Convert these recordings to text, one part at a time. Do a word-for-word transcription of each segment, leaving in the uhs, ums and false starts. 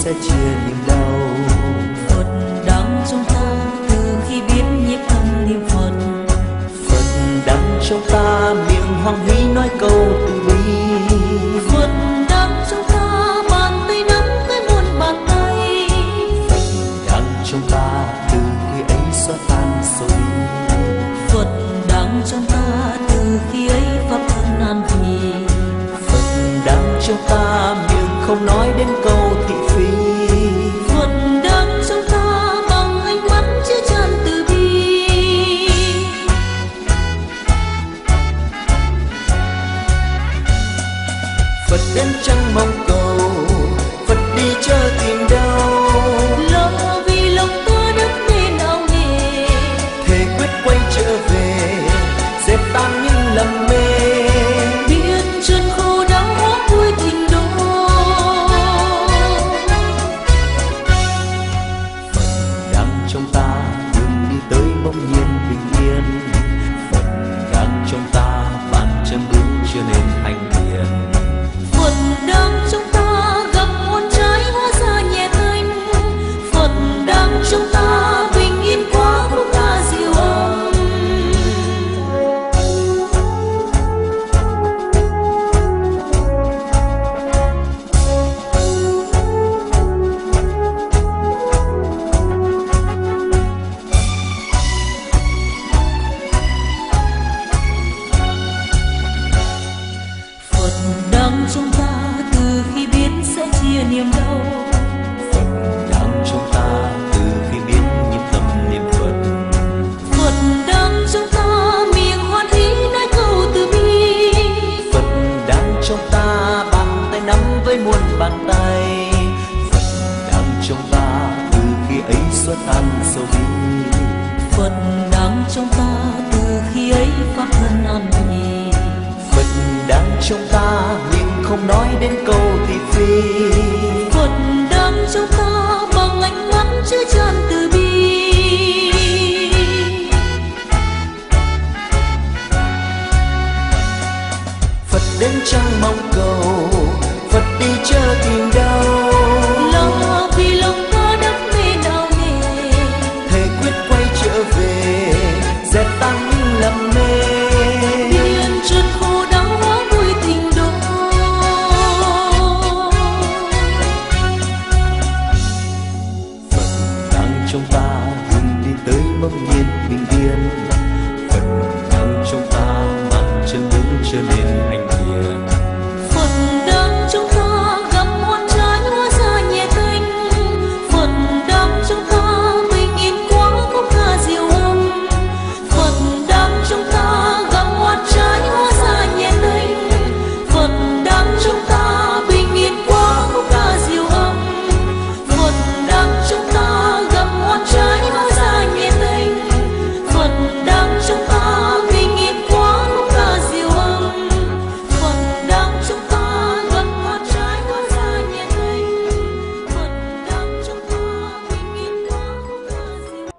sẽ chia niềm đau. Phật đang trong ta từ khi biết nhiếp tâm niệm Phật. Phật đang trong ta miệng hoan hỷ nói câu từ bi. Phật đang trong ta bàn tay nắm với muôn bàn tay. Phật đang trong ta từ khi ấy xóa tan sầu bi. Phật đang trong ta từ khi ấy pháp thân an trì. Phật đang trong ta miệng không nói đến câu thị phi. Phật đang trong ta bằng ánh mắt chứa chan từ bi. Phật đến chẳng mong cầu, Phật đi chớ tìm đâu. Lo vì lòng ta đắp nên áo nghề, Thề quyết quay trở về, dẹp tan những lầm mê. biết chân khô đau hóa vui tình đô. Phật đang trong ta đường đi tới bỗng nhiên bình yên. Phật đang trong ta bàn chân bước chưa nên hành thiền. Phật đang trong ta gặp con trái hóa ra nhẹ tênh. Phật đang trong ta bình yên quá khúc ca diệu âm. Phật đang trong ta từ khi biết sẽ chia niềm đau. Phật đang trong ta từ khi biết nhịp tâm niệm Phật. Phật đang trong ta miệng hoan hỷ nói câu từ bi. Phật đang trong ta bàn tay nắm với muôn bàn tay. Phật đang trong ta từ khi ấy xóa tan sầu bi. Phật đang trong ta từ khi ấy pháp thân an trì. Phật đang trong ta miệng không nói đến câu thị phi. Phật đang trong ta bằng ánh mắt chứa chan từ bi. Phật đến chẳng mong cầu, Phật đi chớ tìm đâu. Lo vì lòng ta đắp nên áo nghề, Thề quyết quay trở về, dẹp tan những lầm mê. biên chân khô đau hóa vui tình đô. Phật đang trong ta đường đi tới bỗng nhiên bình yên. Phật đang trong ta mang chân đứng trở nên hành thiền. Phật đang trong ta gặp con trái hóa ra nhẹ tênh. Phật đang trong ta bình yên quá khúc ca diệu âm. Phật đang trong ta gặp con trái hóa ra nhẹ tênh. Phật đang trong ta bình yên quá khúc ca diệu âm. Phật đang trong ta gặp con trái hóa ra nhẹ tênh. Phật đang trong ta bình yên quá khúc ca diệu âm. Phật đang trong ta gặp con trái hóa ra nhẹ tênh. Phật đang trong ta bình yên quá khúc ca diệu âm.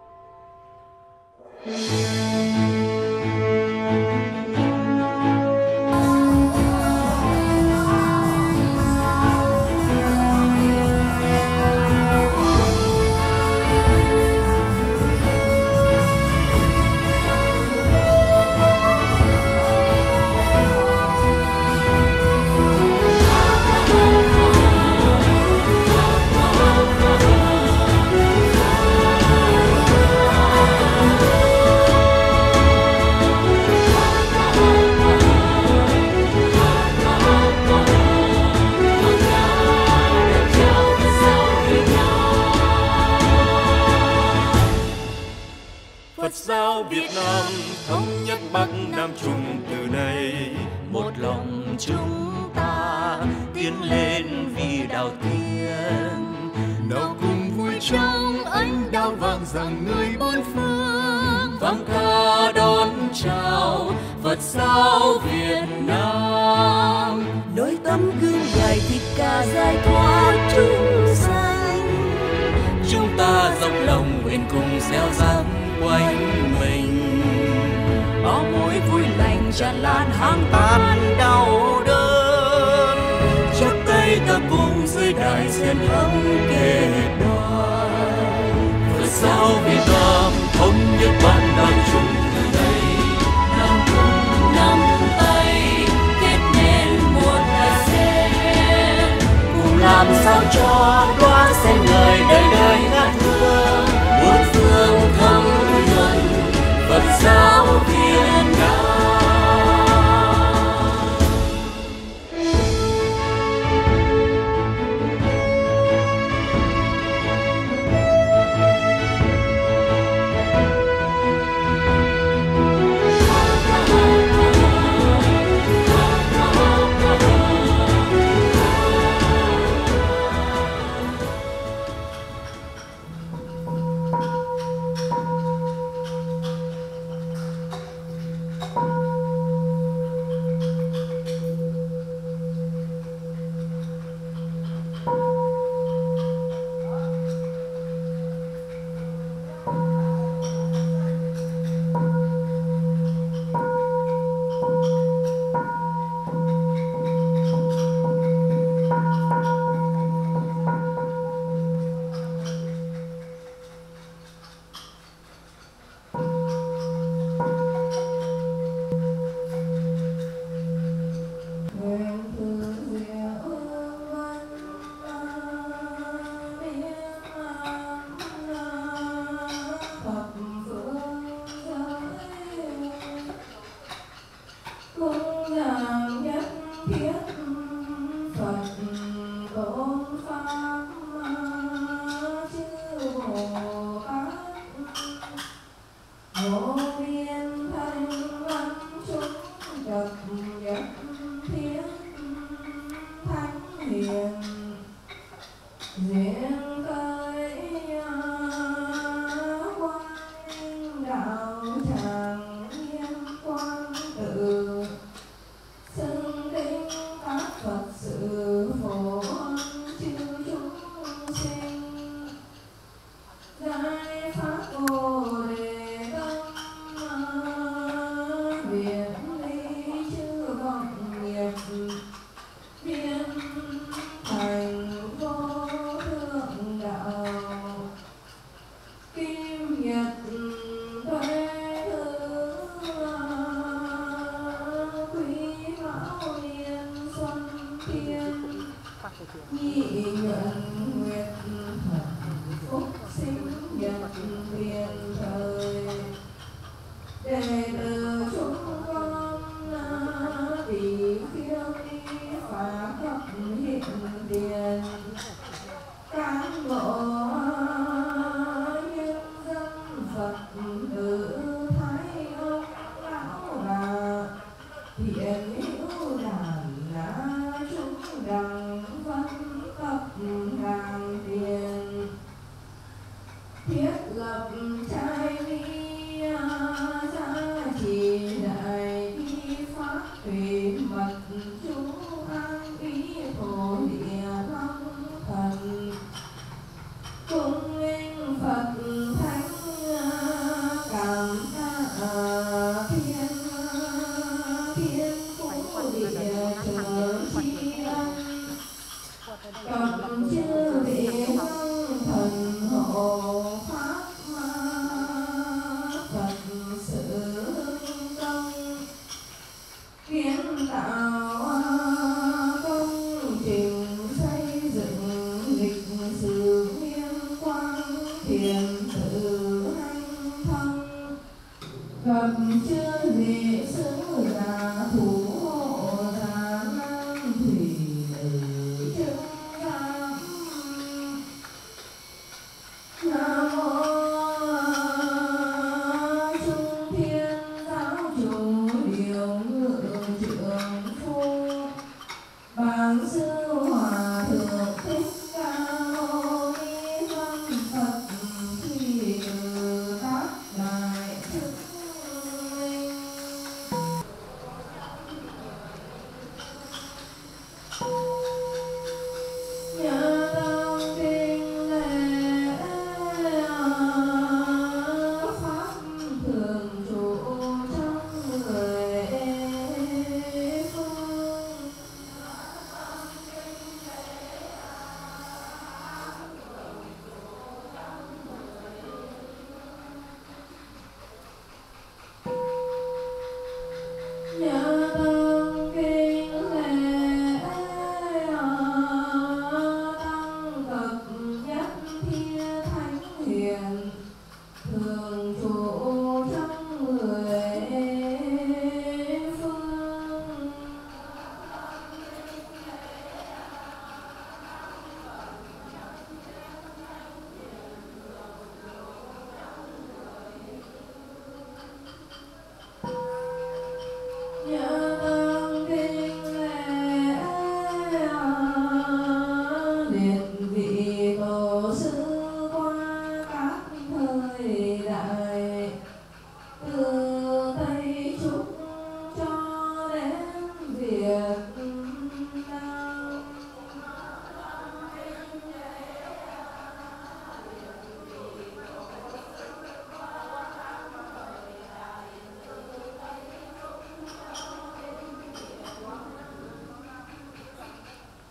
Phật giáo Việt Nam thống nhất Bắc Nam Trung từ nay. Một lòng chúng ta tiến lên vì đạo tiên. Nào cùng vui trong ánh đao vàng rằng người bốn phương. Vang ca đón chào Phật giáo Việt Nam. Đôi tấm gương dài thịt ca giải thoát chúng sanh. Chúng ta dốc lòng nguyện cùng gieo rắc quanh mình. Bao mối vui lành tràn lan hàng tan đau đớn. Chắp tay ta cùng dưới đài sen ấm kề đoài. Phật giáo Việt Nam thống nhất bạn đang chung từ đây, Nam cùng nắm tay kết nên một đài sen, cùng làm sao cho đóa sen ngời đời đời ngát hương, muôn phương thấm nhuần Phật giáo Việt Nam.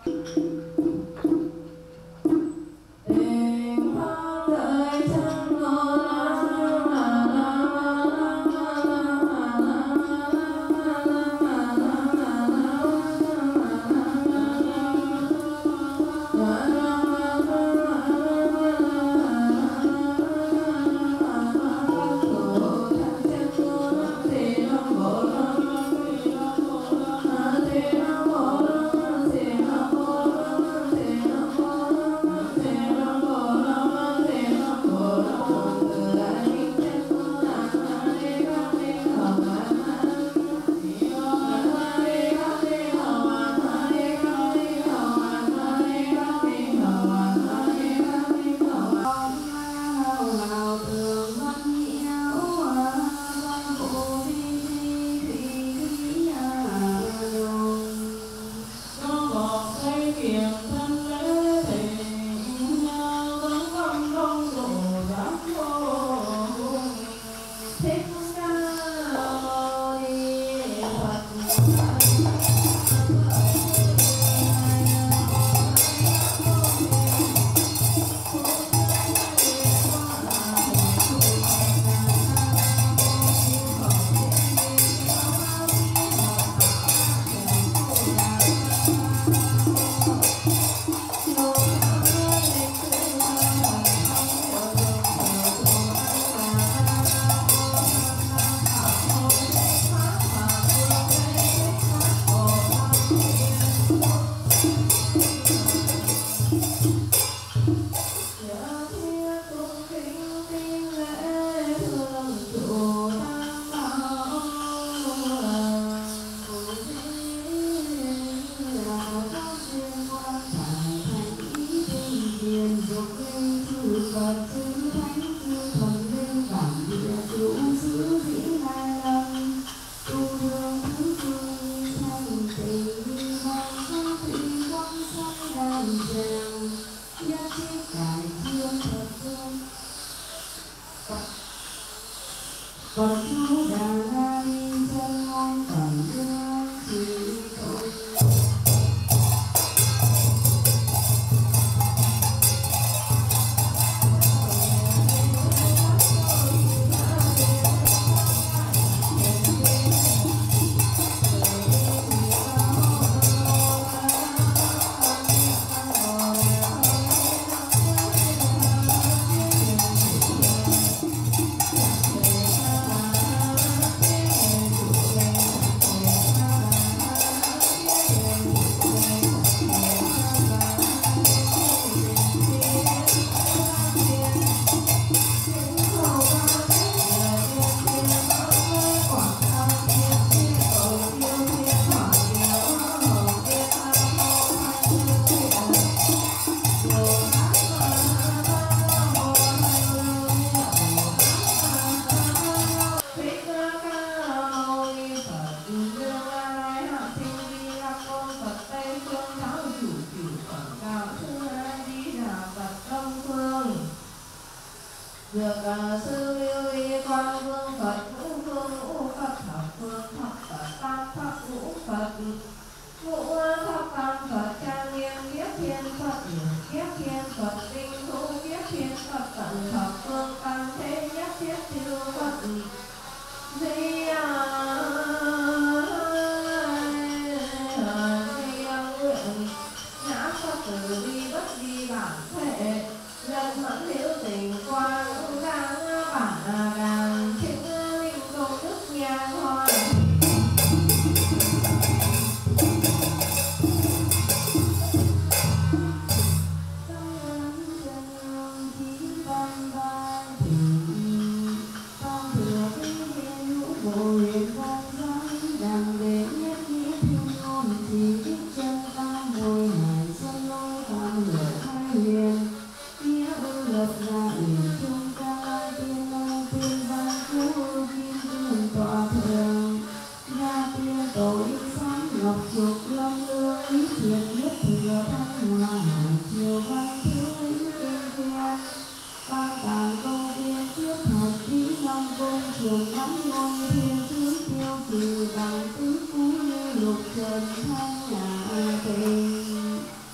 Hãy subscribe cho kênh Ghiền Mì Gõ để không bỏ lỡ những video hấp dẫn.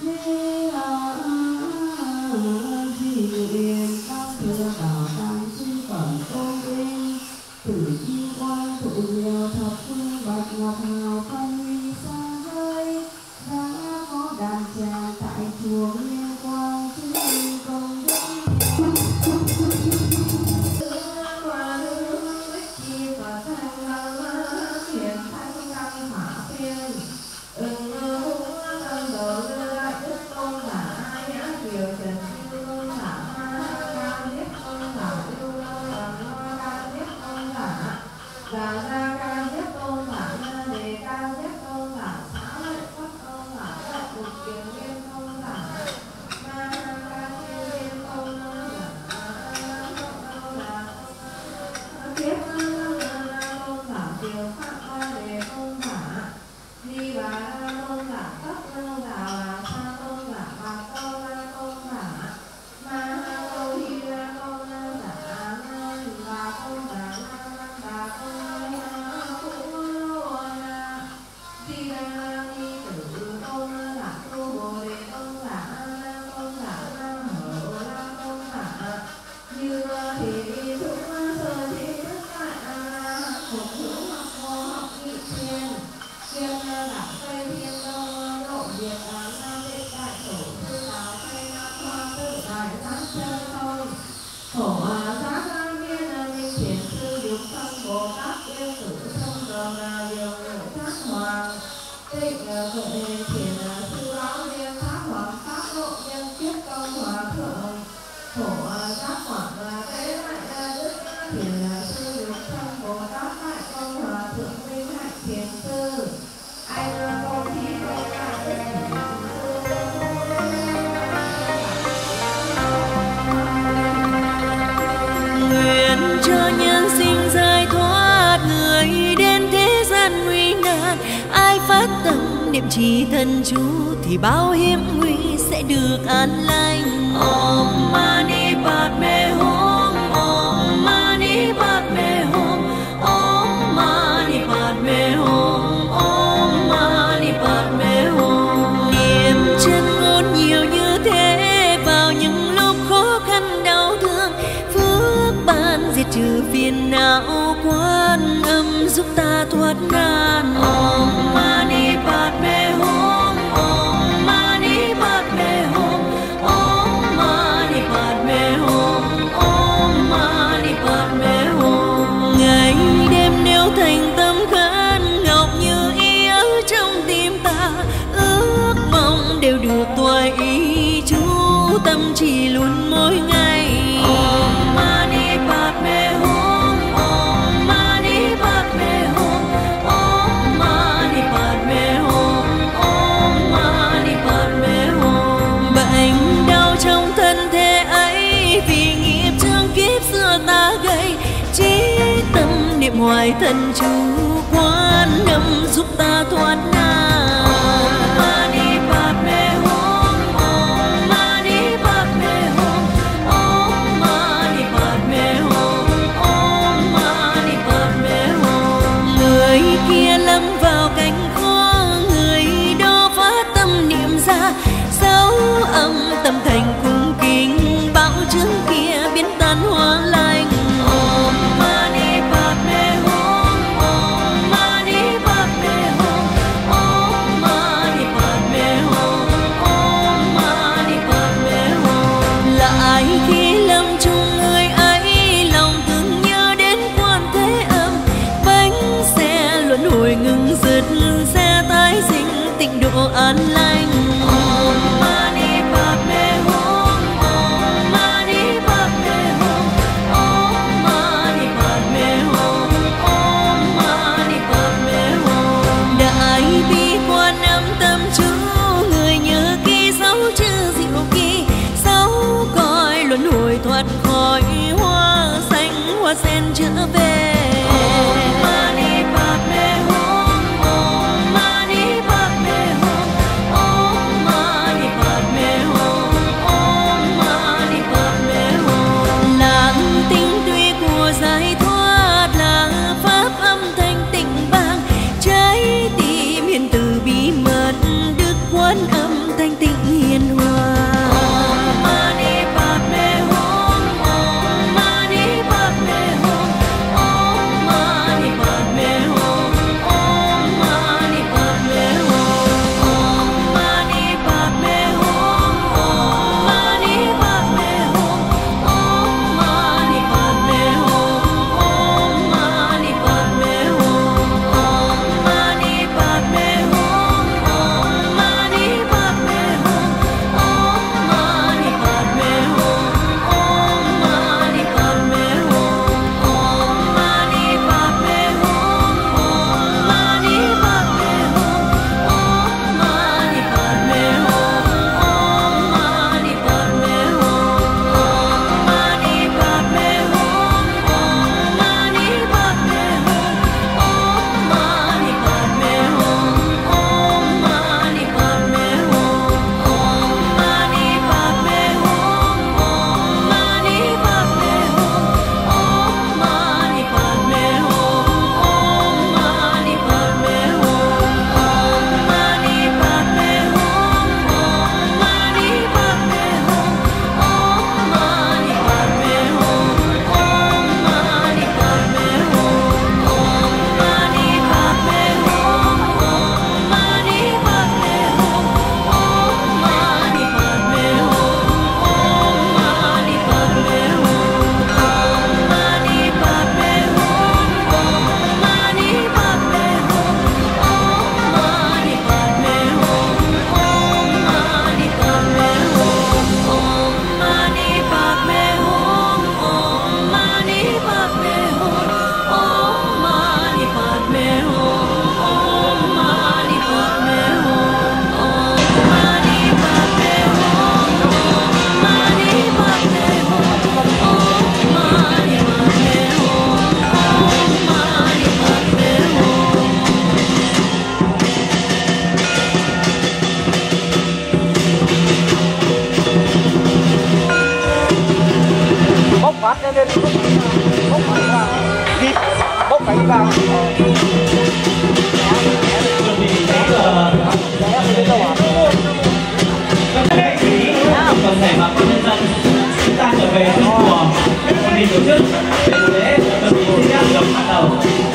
Chỉ thân chú thì bao hiểm nguy sẽ được an lành. Om Mani Padme Hum, Om Mani Padme Hum, Om Mani Padme Hum, Om Mani Padme Hum. Niệm chân ngôn nhiều như thế vào những lúc khó khăn đau thương, phước ban diệt trừ phiền não, Quan Âm giúp ta thoát nan. Om Mani Padme Hum, Om Mani Padme Hum, Om Mani Padme Hum, Om Mani Padme Hum. Ngày đêm nếu thành tâm khấn ngọc như ý ở trong tim ta, ước mong đều được toại ý, chú tâm trì luôn mỗi ngày. Om Mani Padme Hum, Om Mani Padme Hum, Om Mani Padme Hum, Om Mani Padme Hum. Bệnh đau trong thân thể ấy vì nghiệp chướng kiếp xưa ta gây, chí tâm niệm hoài thân chú, Quan Âm giúp ta thoát nan. Om Mani Padme Hum, Om Mani Padme Hum, Om Mani Padme Hum, Om Mani Padme Hum. Người kia lâm vào cảnh khó, người đó phát tâm niệm ra, dấu âm tâm thành cung kính, bão chứng kia biến tan hóa lành. Om Mani Padme Hum, Om Mani Padme Hum, Om Mani Padme Hum, Om Mani Padme Hum. Lại khi lâm chung người ấy, lòng từng nhớ đến Quan Thế Âm, bánh xe luân hồi ngừng dứt, xe tái sinh tịnh độ an lành. Om Mani Padme Hum, Om Mani Padme Hum, Om Mani Padme Hum, Om Mani Padme Hum. Đại bi Quan Âm tâm chú, người nhớ kỹ sáu chữ diệu kỳ, sáu cõi luân hồi thoát khỏi, hoa xanh hoa sen trở về. Om Mani Padme Hum, Om Mani Padme Hum, Om trên bốc vàng vịt bốc cánh vàng toàn thể bà con nhân dân chúng ta trở về trong chùa còn đi tổ chức để lễ chuẩn bị xin phép được bắt đầu.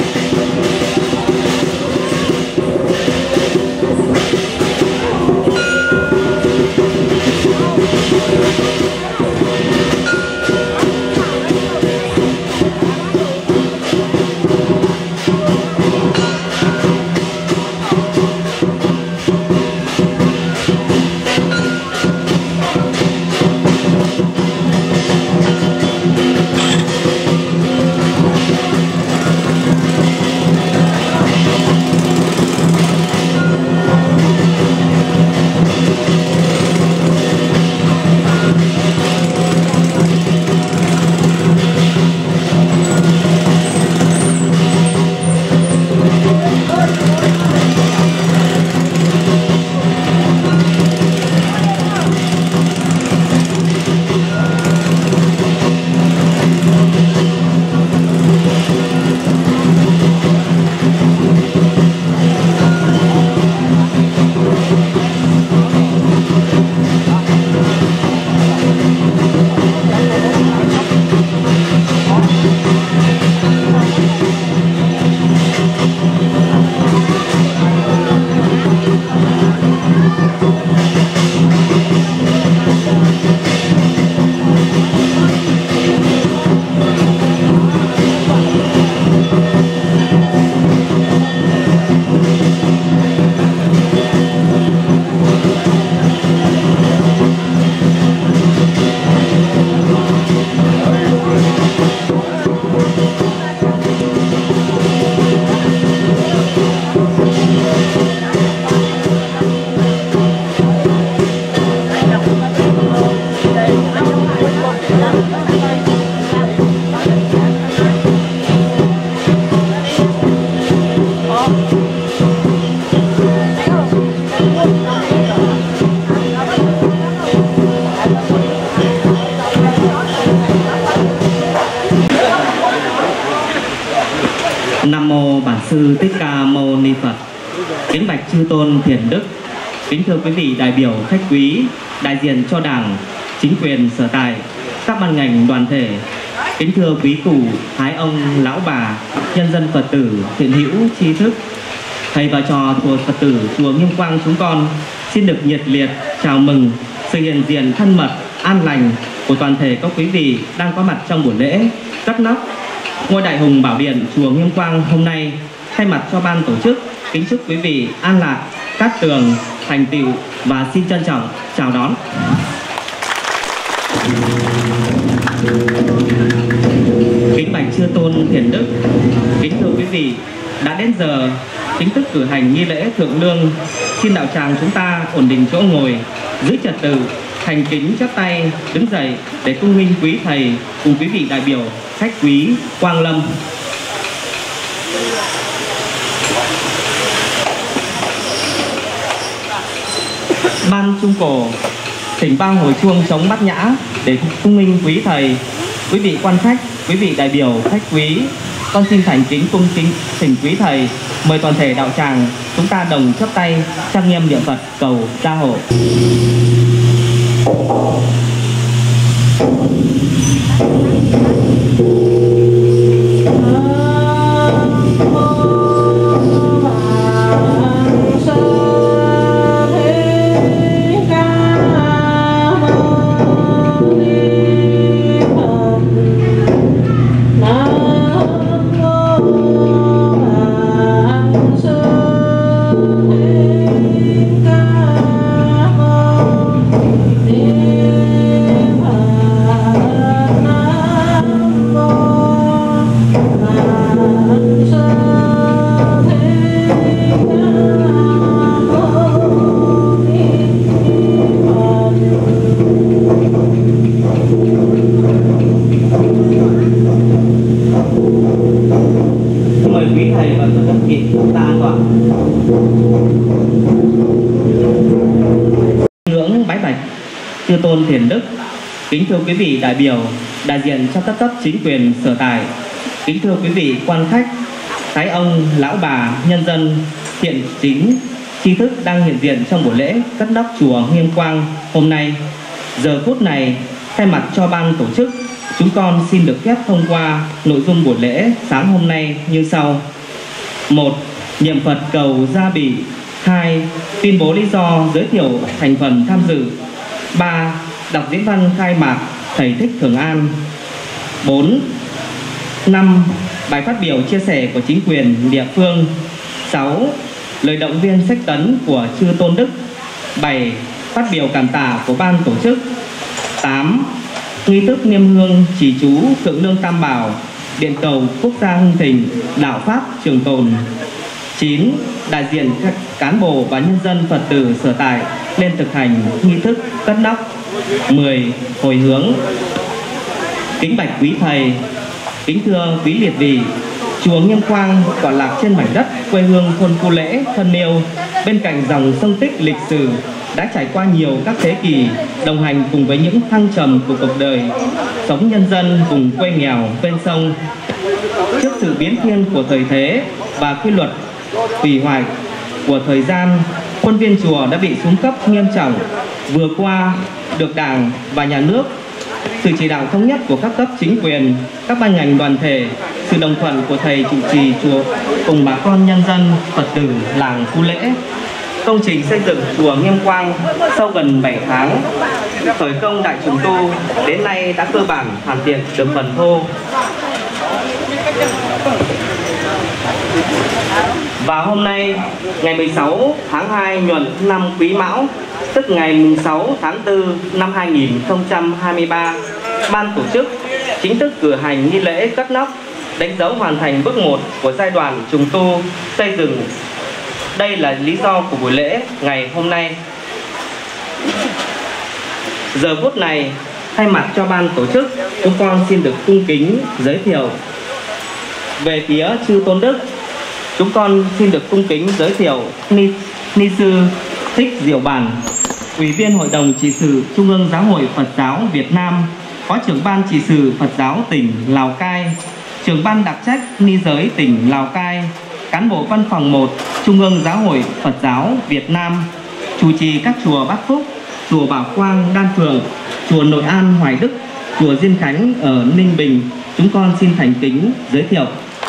Nam mô Bản Sư Thích Ca Mâu Ni Phật. Kính bạch chư tôn thiền đức, kính thưa quý vị đại biểu khách quý, đại diện cho Đảng, chính quyền sở tại, các ban ngành đoàn thể, kính thưa quý cụ, thái ông, lão bà, nhân dân Phật tử, thiện hữu, tri thức, thầy và trò thuộc Phật tử chùa Nghiêm Quang chúng con xin được nhiệt liệt chào mừng sự hiện diện thân mật, an lành của toàn thể các quý vị đang có mặt trong buổi lễ cất nóc ngôi Đại Hùng Bảo Điện chùa Nghiêm Quang hôm nay. Thay mặt cho ban tổ chức, kính chúc quý vị an lạc, cát tường, thành tựu và xin trân trọng chào đón. Kính bạch chư tôn thiền đức, kính thưa quý vị, đã đến giờ chính thức cử hành nghi lễ thượng lương. Xin đạo tràng chúng ta ổn định chỗ ngồi, giữ trật tự, thành kính chắp tay đứng dậy để cung nghinh quý thầy cùng quý vị đại biểu khách quý quang lâm. Ban trung cổ thỉnh vang hồi chuông trống Bát Nhã để cung nghinh quý thầy, quý vị quan khách, quý vị đại biểu khách quý. Con xin thành kính cung kính thỉnh quý thầy mời toàn thể đạo tràng chúng ta đồng chắp tay trang nghiêm niệm Phật cầu gia hộ. Chư tôn thiền đức, kính thưa quý vị đại biểu, đại diện cho các cấp chính quyền sở tại, kính thưa quý vị quan khách, thái ông, lão bà, nhân dân thiện chính, tri thức đang hiện diện trong buổi lễ cất nóc chùa Nghiêm Quang hôm nay. Giờ phút này, thay mặt cho ban tổ chức, chúng con xin được phép thông qua nội dung buổi lễ sáng hôm nay như sau. Một. Niệm Phật cầu gia bị. Hai. Tuyên bố lý do giới thiệu thành phần tham dự. Ba. Đọc diễn văn khai mạc Thầy Thích Thường An. Bốn. Năm. Bài phát biểu chia sẻ của chính quyền địa phương. Sáu. Lời động viên sách tấn của chư Tôn Đức. Bảy. Phát biểu cảm tạ của ban tổ chức. Tám. Nghi thức niêm hương trì chú Thượng Lương Tam Bảo, điện cầu quốc gia hưng thịnh, đạo Pháp trường tồn. Chín. Đại diện các cán bộ và nhân dân Phật tử sở tại lên thực hành nghi thức cất nóc. Mười. Hồi hướng. Kính bạch quý thầy, kính thưa quý liệt vị, chùa Nghiêm Quang tọa lạc trên mảnh đất quê hương thôn Cu Lễ thân yêu, bên cạnh dòng sông tích lịch sử đã trải qua nhiều các thế kỷ, đồng hành cùng với những thăng trầm của cuộc đời, sống nhân dân vùng quê nghèo ven sông. Trước sự biến thiên của thời thế và quy luật hủy hoại của thời gian, khuôn viên chùa đã bị xuống cấp nghiêm trọng. Vừa qua, được Đảng và Nhà nước, sự chỉ đạo thống nhất của các cấp chính quyền, các ban ngành đoàn thể, sự đồng thuận của thầy trụ trì chùa cùng bà con nhân dân Phật tử làng Cu Lễ, công trình xây dựng chùa Nghiêm Quang sau gần bảy tháng khởi công đại trùng tu đến nay đã cơ bản hoàn thiện được phần thô. Và hôm nay, ngày mười sáu tháng hai nhuận năm Quý Mão, tức ngày mùng sáu tháng tư năm hai nghìn không trăm hai mươi ba, ban tổ chức chính thức cử hành nghi lễ cất nóc, đánh dấu hoàn thành bước một của giai đoạn trùng tu xây dựng. Đây là lý do của buổi lễ ngày hôm nay. Giờ phút này, thay mặt cho ban tổ chức, chúng con xin được cung kính giới thiệu. Về phía chư Tôn Đức, chúng con xin được cung kính giới thiệu Ni, Ni sư Thích Diệu Bản, Ủy viên Hội đồng Trị sự Trung ương Giáo hội Phật giáo Việt Nam, Phó trưởng ban Trị sự Phật giáo tỉnh Lào Cai, trưởng ban đặc trách Ni giới tỉnh Lào Cai, cán bộ văn phòng một Trung ương Giáo hội Phật giáo Việt Nam, chủ trì các chùa Bát Phúc, chùa Bảo Quang Đan Phượng, chùa Nội An Hoài Đức, chùa Diên Khánh ở Ninh Bình, chúng con xin thành kính giới thiệu.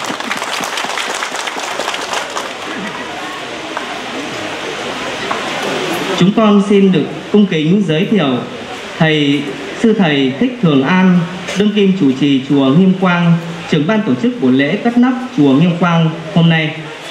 Chúng con xin được cung kính giới thiệu thầy sư thầy Thích Thường An, đương kim chủ trì chùa Nghiêm Quang, trưởng ban tổ chức buổi lễ cất nóc chùa Nghiêm Quang hôm nay.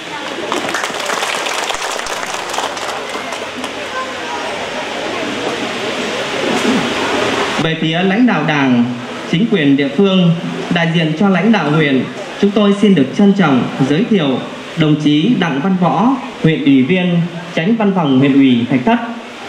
Về phía lãnh đạo Đảng, chính quyền địa phương, đại diện cho lãnh đạo huyện, chúng tôi xin được trân trọng giới thiệu đồng chí Đặng Văn Võ, huyện ủy viên, Chánh Văn phòng huyện ủy Thạch Thất.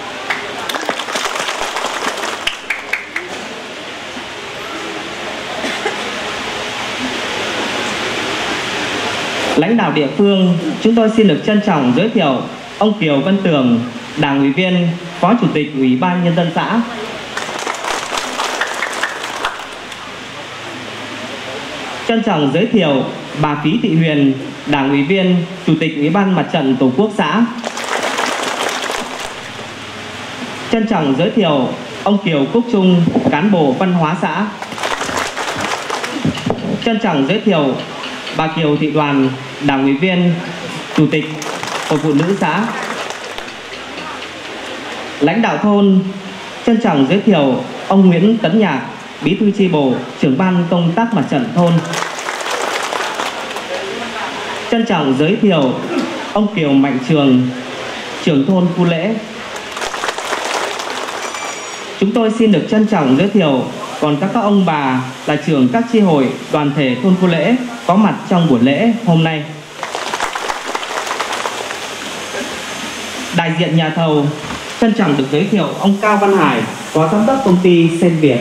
Lãnh đạo địa phương, chúng tôi xin được trân trọng giới thiệu ông Kiều Văn Tường, Đảng ủy viên, Phó Chủ tịch Ủy ban Nhân dân xã. Trân trọng giới thiệu bà Phí Thị Huyền, Đảng ủy viên, Chủ tịch Ủy ban Mặt trận Tổ quốc xã. Trân trọng giới thiệu ông Kiều Quốc Trung, cán bộ văn hóa xã. Trân trọng giới thiệu bà Kiều Thị Đoàn, Đảng ủy viên, Chủ tịch Hội Phụ nữ xã. Lãnh đạo thôn, trân trọng giới thiệu ông Nguyễn Tấn Nhạc, Bí thư chi bộ, trưởng ban công tác mặt trận thôn. Trân trọng giới thiệu ông Kiều Mạnh Trường, trưởng thôn Cu Lễ. Chúng tôi xin được trân trọng giới thiệu còn các các ông bà là trưởng các chi hội đoàn thể thôn Cu Lễ có mặt trong buổi lễ hôm nay. Đại diện nhà thầu, trân trọng được giới thiệu ông Cao Văn Hải, Phó Giám đốc công ty Sen Việt.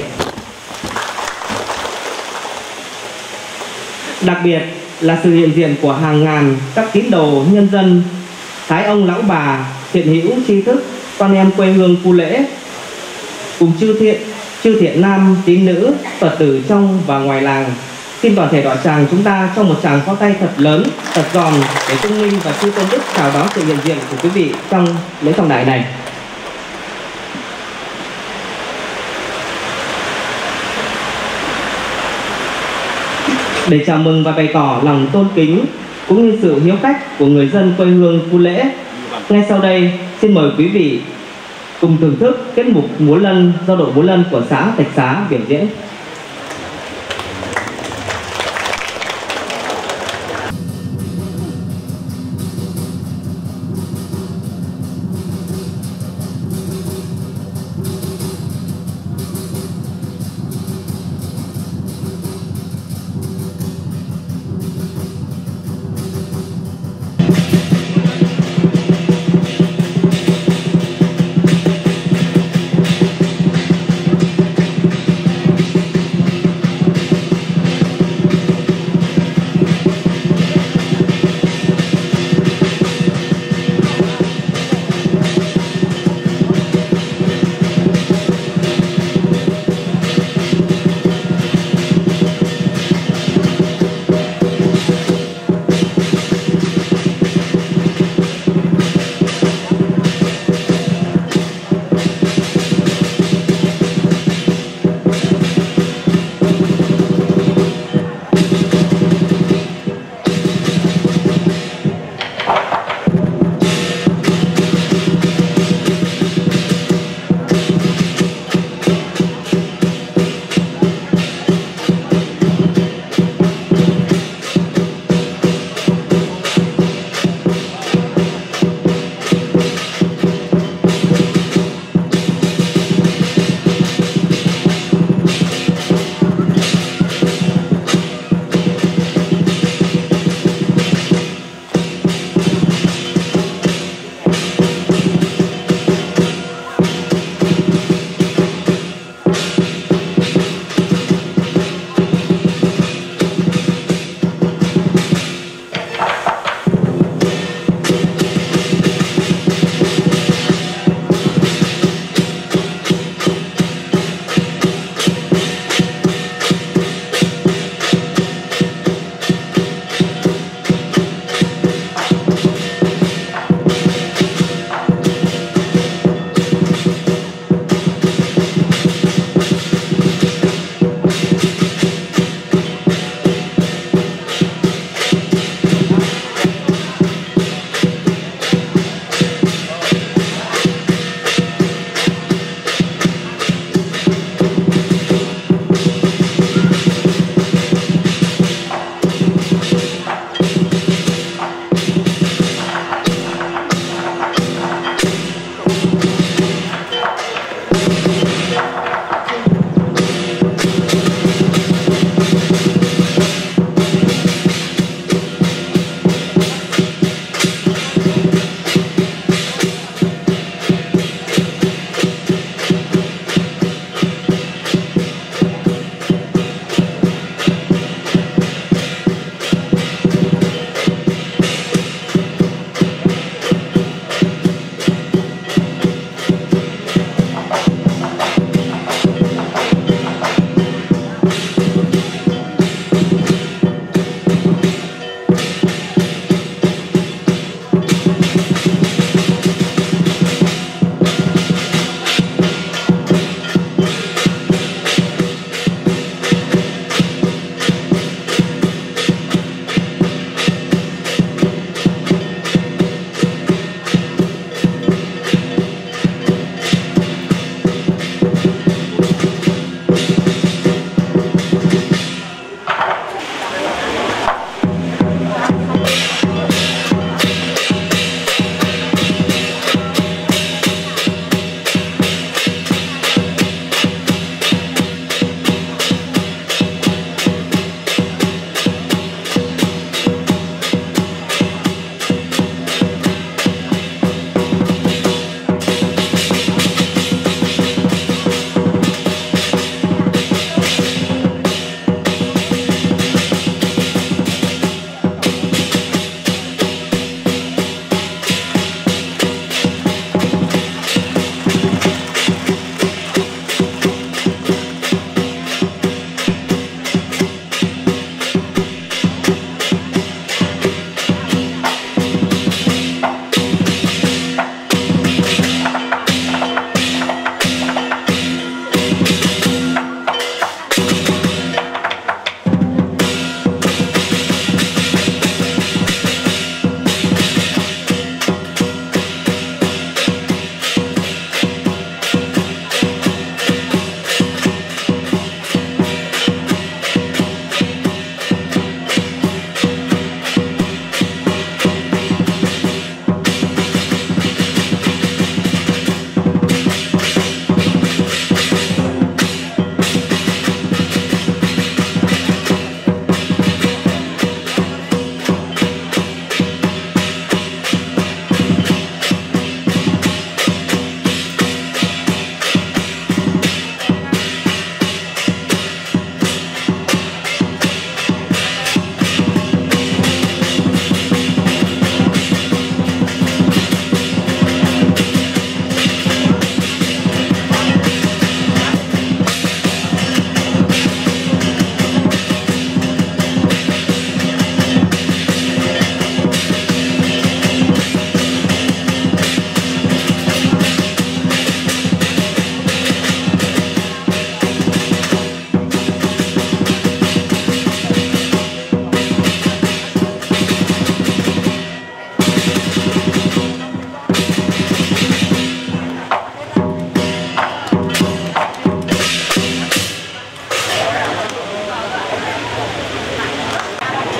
Đặc biệt là sự hiện diện của hàng ngàn các tín đồ nhân dân, thái ông lão bà, thiện hữu tri thức, con em quê hương Cu Lễ, cùng chư thiện chư thiện nam, tín nữ, Phật tử trong và ngoài làng. Xin toàn thể đạo tràng chúng ta trong một tràng pháo tay thật lớn, thật giòn để Trung Minh và chư tôn đức chào đón sự hiện diện của quý vị trong lễ trọng đại này. Để chào mừng và bày tỏ lòng tôn kính cũng như sự hiếu khách của người dân quê hương Phú Lễ, ngay sau đây xin mời quý vị cùng thưởng thức tiết mục múa lân do đội múa lân của xã Thạch Xá biểu diễn.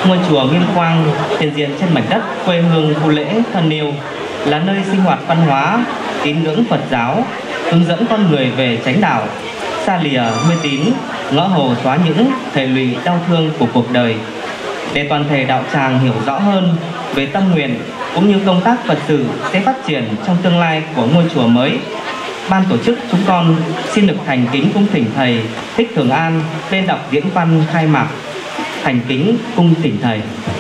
ngôi chùa Nghiêm Quang hiện diện trên mảnh đất quê hương Phú Lễ Thân Yêu, là nơi sinh hoạt văn hóa, tín ngưỡng Phật giáo, hướng dẫn con người về chánh đạo, xa lìa mê tín, ngõ hầu xóa những hệ lụy đau thương của cuộc đời. Để toàn thể đạo tràng hiểu rõ hơn về tâm nguyện cũng như công tác Phật sự sẽ phát triển trong tương lai của ngôi chùa mới, ban tổ chức chúng con xin được thành kính cung thỉnh thầy Thích Thường An lên đọc diễn văn khai mạc. Thành kính cung thỉnh thầy.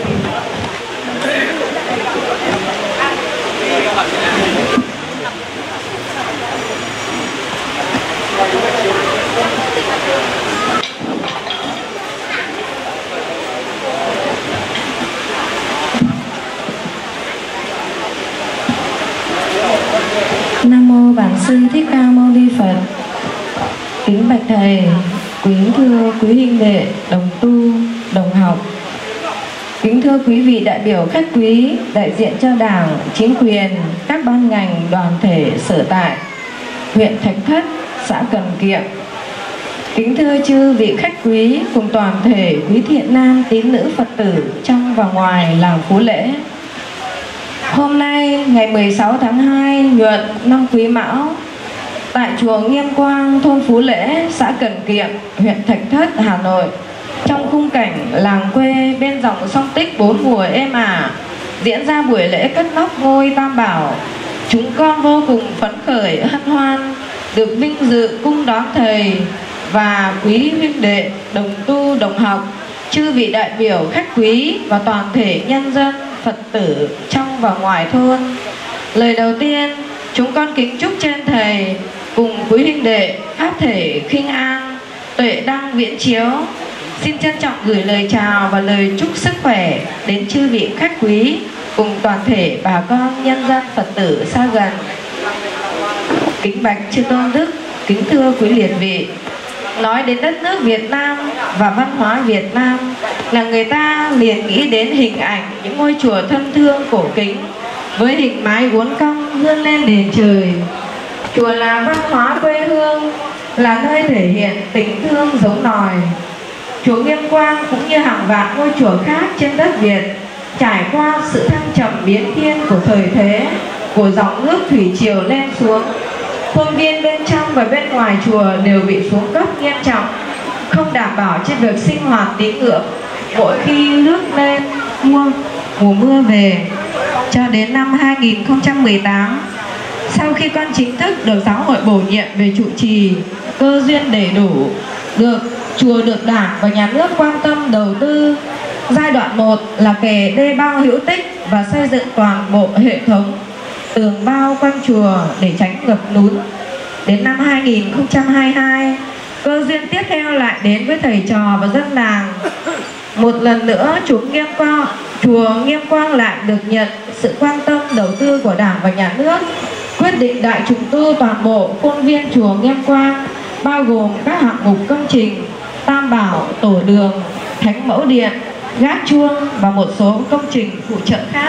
Nam mô Bản Sư Thích Ca Mâu Ni Phật. Kính bạch thầy, kính thưa quý huynh đệ, đồng tu, đồng học. Kính thưa quý vị đại biểu khách quý, đại diện cho Đảng, chính quyền, các ban ngành, đoàn thể sở tại, huyện Thạch Thất, xã Cần Kiệm. Kính thưa chư vị khách quý cùng toàn thể quý thiện nam tín nữ Phật tử trong và ngoài làng Phú Lễ. Hôm nay ngày mười sáu tháng hai nhuận năm Quý Mão, tại chùa Nghiêm Quang, thôn Phú Lễ, xã Cần Kiệm, huyện Thạch Thất, Hà Nội, trong khung cảnh làng quê bên dòng sông Tích bốn mùa êm ả, diễn ra buổi lễ cất nóc ngôi Tam Bảo. Chúng con vô cùng phấn khởi hân hoan được vinh dự cung đón thầy và quý huynh đệ, đồng tu, đồng học, chư vị đại biểu khách quý và toàn thể nhân dân Phật tử trong và ngoài thôn. Lời đầu tiên, chúng con kính chúc trên thầy cùng quý huynh đệ pháp thể khinh an, tuệ đăng viễn chiếu. Xin trân trọng gửi lời chào và lời chúc sức khỏe đến chư vị khách quý cùng toàn thể bà con nhân dân Phật tử xa gần. Kính bạch chư tôn đức, kính thưa quý liệt vị. Nói đến đất nước Việt Nam và văn hóa Việt Nam là người ta liền nghĩ đến hình ảnh những ngôi chùa thân thương cổ kính với hình mái uốn cong vươn lên đền trời. Chùa là văn hóa quê hương, là nơi thể hiện tình thương giống nòi. Chùa Nghiêm Quang cũng như hàng vạn ngôi chùa khác trên đất Việt trải qua sự thăng trầm biến thiên của thời thế, của dòng nước thủy triều lên xuống. Khuôn viên bên trong và bên ngoài chùa đều bị xuống cấp nghiêm trọng, không đảm bảo cho việc sinh hoạt tín ngưỡng. Mỗi khi nước lên mùa, mùa mưa về, cho đến năm hai nghìn không trăm mười tám, sau khi con chính thức được giáo hội bổ nhiệm về trụ trì, cơ duyên đầy đủ, được chùa được Đảng và Nhà nước quan tâm đầu tư. Giai đoạn một là kè đê bao hữu tích và xây dựng toàn bộ hệ thống tường bao quanh chùa để tránh ngập lụt. Đến năm hai nghìn không trăm hai mươi hai, cơ duyên tiếp theo lại đến với thầy trò và dân làng. Một lần nữa chùa Nghiêm Quang, chùa Nghiêm Quang lại được nhận sự quan tâm đầu tư của Đảng và Nhà nước, quyết định đại trùng tu toàn bộ khuôn viên chùa Nghiêm Quang, bao gồm các hạng mục công trình Tam Bảo, tổ đường, Thánh Mẫu Điện, gác chuông và một số công trình phụ trợ khác.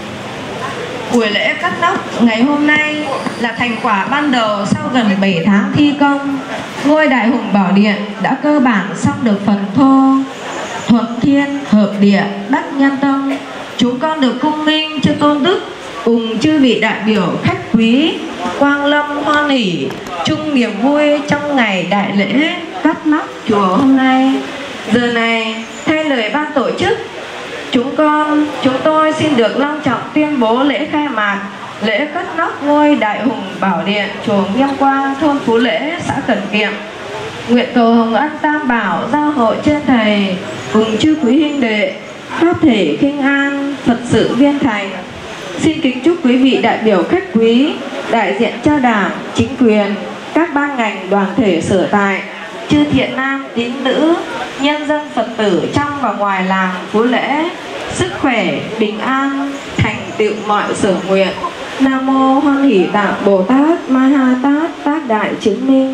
Buổi lễ cắt nóc ngày hôm nay là thành quả ban đầu sau gần bảy tháng thi công. Ngôi Đại Hùng Bảo Điện đã cơ bản xong được phần thô. Thuận thiên, hợp địa, đắc nhân tâm. Chúng con được cung minh chư tôn đức cùng chư vị đại biểu khách quý quang lâm hoan hỷ chung niềm vui trong ngày đại lễ cắt nóc chùa hôm nay. Giờ này thay lời ban tổ chức, chúng con chúng tôi xin được long trọng tuyên bố lễ khai mạc lễ cất nóc ngôi Đại Hùng Bảo Điện chùa Nghiêm Quang, thôn Phú Lễ, xã Cần Kiệm. Nguyện cầu hồng ân Tam Bảo giao hội trên thầy cùng chư quý huynh đệ pháp thể khinh an, Phật sự viên thành. Xin kính chúc quý vị đại biểu khách quý, đại diện cho Đảng, chính quyền, các ban ngành đoàn thể sở tại, chư thiện nam tín nữ, nhân dân Phật tử trong và ngoài làng Phú Lễ sức khỏe, bình an, thành tựu mọi sở nguyện. Nam mô Hoan Hỷ Tạng Bồ Tát Ma Ha Tát Tác Đại Chứng Minh.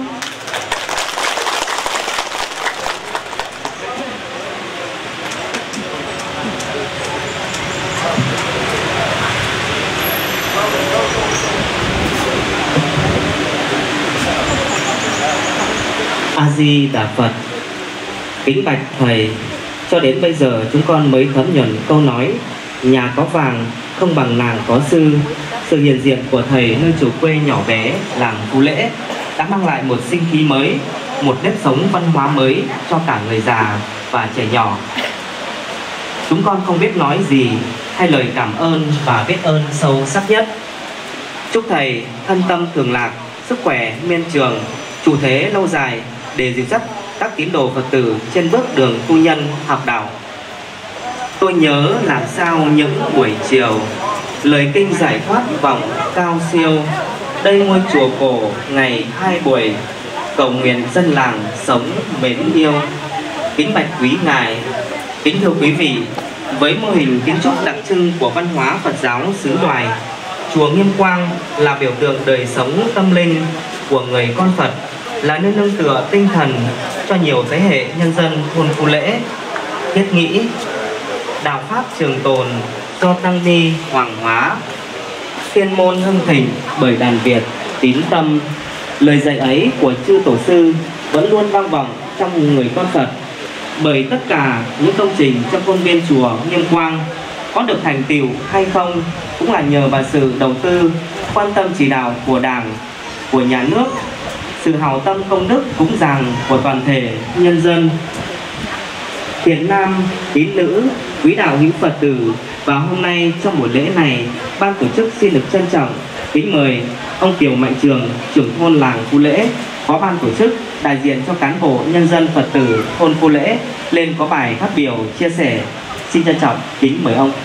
A Di Đà Phật. Kính bạch thầy, Cho đến bây giờ chúng con mới thấm nhuần câu nói nhà có vàng không bằng nàng có sư. Sự hiện diện của thầy nơi chủ quê nhỏ bé làng Phú Lễ đã mang lại một sinh khí mới, một nếp sống văn hóa mới cho cả người già và trẻ nhỏ. Chúng con không biết nói gì hay lời cảm ơn và biết ơn sâu sắc nhất. Chúc thầy thân tâm thường lạc, sức khỏe miên trường, trụ thế lâu dài để dìu dắt các tín đồ Phật tử trên bước đường tu nhân học đạo. Tôi nhớ làm sao những buổi chiều, lời kinh giải thoát vọng cao siêu. Đây ngôi chùa cổ ngày hai buổi, cầu nguyện dân làng sống mến yêu. Kính bạch quý ngài, kính thưa quý vị, với mô hình kiến trúc đặc trưng của văn hóa Phật giáo xứ Đoài, chùa Nghiêm Quang là biểu tượng đời sống tâm linh của người con Phật, là nơi nương tựa tinh thần cho nhiều thế hệ nhân dân thôn Phú Lễ. Thiết nghĩ đạo pháp trường tồn do tăng ni hoàng hóa, thiên môn hưng thịnh bởi đàn Việt tín tâm. Lời dạy ấy của chư tổ sư vẫn luôn vang vọng trong người con Phật. Bởi tất cả những công trình trong khuôn viên chùa Nghiêm Quang có được thành tựu hay không cũng là nhờ vào sự đầu tư, quan tâm chỉ đạo của Đảng, của nhà nước, sự hảo tâm công đức cúng dường của toàn thể nhân dân. Thiện nam, tín nữ, quý đạo hữu Phật tử, và hôm nay trong buổi lễ này, ban tổ chức xin được trân trọng kính mời ông Kiều Mạnh Trường, trưởng thôn làng Phú Lễ, phó ban tổ chức, đại diện cho cán bộ nhân dân Phật tử thôn Phú Lễ lên có bài phát biểu chia sẻ. Xin trân trọng kính mời ông.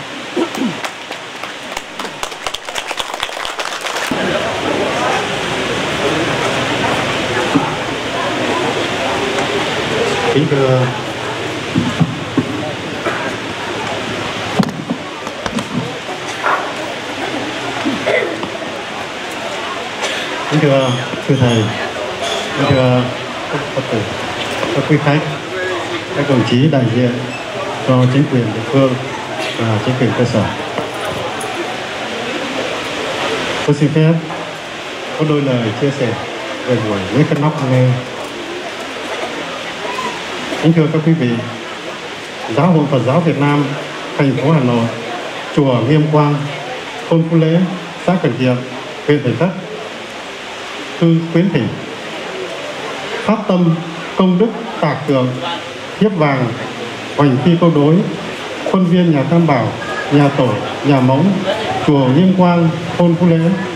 Kính thưa Kính thưa thưa thầy, kính thưa các Phật tử, các quý khách, các đồng chí đại diện cho chính quyền địa phương và chính quyền cơ sở. Tôi xin phép có đôi lời chia sẻ về buổi lễ cất nóc hôm nay. Kính thưa các quý vị, Giáo hội Phật giáo Việt Nam, thành phố Hà Nội, chùa Nghiêm Quang, thôn Phú Lễ, xã Cần Kiệm, huyện Thạch Thất, thư khuyến thỉnh phát tâm công đức tạc tượng thiếp vàng hoành phi câu đối khuôn viên nhà Tam Bảo, nhà Tổ, nhà Mẫu, chùa Nghiêm Quang, thôn Phú Lễ.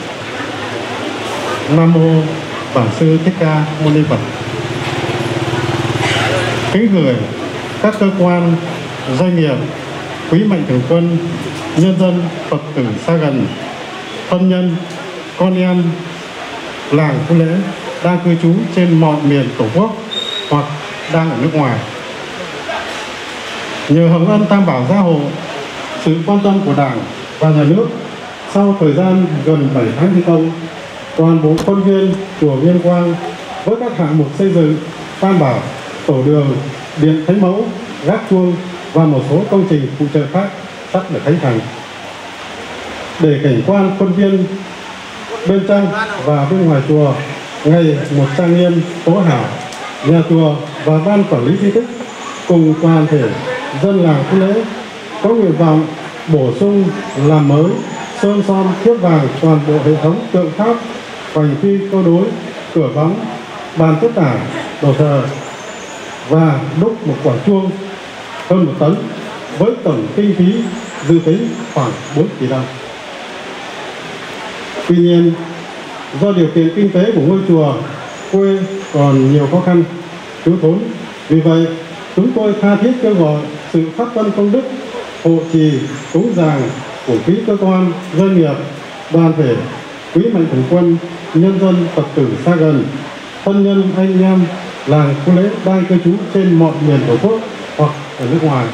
Nam mô Bản Sư Thích Ca Mâu Ni Phật. Kính gửi các cơ quan, doanh nghiệp, quý mạnh thường quân, nhân dân Phật tử xa gần, thân nhân, con em làng Phú Lễ đang cư trú trên mọi miền Tổ quốc hoặc đang ở nước ngoài. Nhờ hồng ân Tam Bảo gia hộ, sự quan tâm của Đảng và Nhà nước, sau thời gian gần bảy tháng thi công, toàn bộ khuôn viên chùa Nghiêm Quang với các hạng mục xây dựng Tam Bảo, tổ đường, điện thánh mẫu, gác chuông và một số công trình phụ trợ khác sắp được khánh thành. Để cảnh quan khuôn viên bên trong và bên ngoài chùa ngày một trang nghiêm tố hảo, nhà chùa và ban quản lý di tích cùng toàn thể dân làng Phú Lễ có nguyện vọng bổ sung làm mới, sơn son thiếp vàng toàn bộ hệ thống tượng tháp, hoành phi câu đối, cửa bóng, bàn tất cả, đồ thờ và đúc một quả chuông hơn một tấn với tổng kinh phí dự tính khoảng bốn tỷ đồng. Tuy nhiên, do điều kiện kinh tế của ngôi chùa quê còn nhiều khó khăn, thiếu thốn, vì vậy chúng tôi tha thiết kêu gọi sự phát tâm công đức, hộ trì, cúng dường của quý cơ quan, doanh nghiệp, đoàn thể, quý mạnh thường quân, nhân dân Phật tử xa gần, thân nhân anh em làng Phú Lễ đang cư trú trên mọi miền Tổ quốc hoặc ở nước ngoài.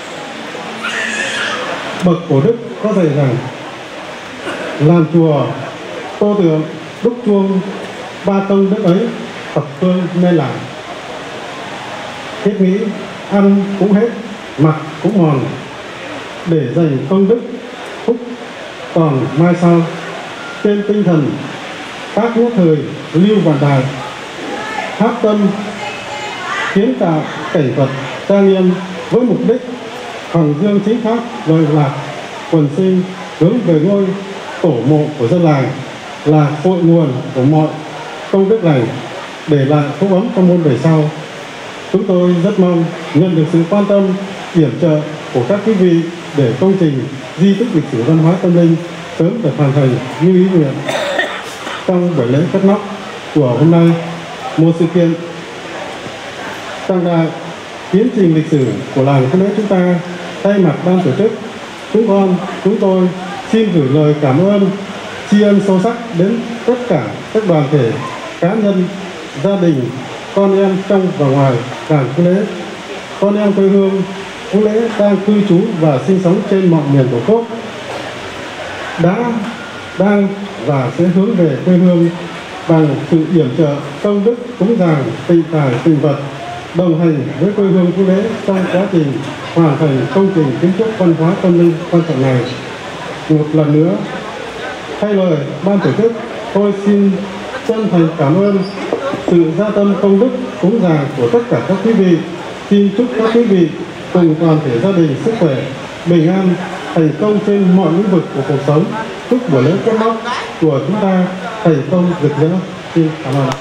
Bậc cổ đức có dạy rằng làm chùa tô tượng đúc chuông ba tông đức ấy thập phương nên làm. Thiết nghĩ ăn cũng hết, mặc cũng mòn, để dành công đức phúc còn mai sau. Trên tinh thần các nhất thời lưu vạn đại, hát tâm kiến tạo cảnh vật trang nghiêm với mục đích hằng dương chính pháp lợi lạc quần sinh, hướng về ngôi tổ mộ của dân làng, là cội nguồn của mọi công đức lành, để lại phúc ấm trong muôn đời sau. Chúng tôi rất mong nhận được sự quan tâm, yểm trợ của các quý vị để công trình di tích lịch sử văn hóa tâm linh sớm được hoàn thành như ý nguyện. Trong buổi lễ cất nóc của hôm nay, một sự kiện trọng đại tiến trình lịch sử của làng Phú Lễ chúng ta, thay mặt ban tổ chức, chúng con chúng tôi xin gửi lời cảm ơn tri ân sâu sắc đến tất cả các đoàn thể, cá nhân, gia đình, con em trong và ngoài làng Phú Lễ, con em quê hương Phú Lễ đang cư trú và sinh sống trên mọi miền tổ quốc, đã, đang và sẽ hướng về quê hương bằng sự yểm trợ công đức cúng dường tịnh tài tịnh vật, đồng hành với quê hương Phú Lễ trong quá trình hoàn thành công trình kiến trúc văn hóa tâm linh quan trọng này. Một lần nữa, thay lời ban tổ chức, tôi xin chân thành cảm ơn sự gia tâm công đức cúng dường của tất cả các quý vị. Xin chúc các quý vị cùng toàn thể gia đình sức khỏe, bình an, thành công trên mọi lĩnh vực của cuộc sống. Chúc buổi lễ cất nóc của chúng ta thành công rực rỡ. Xin cảm ơn.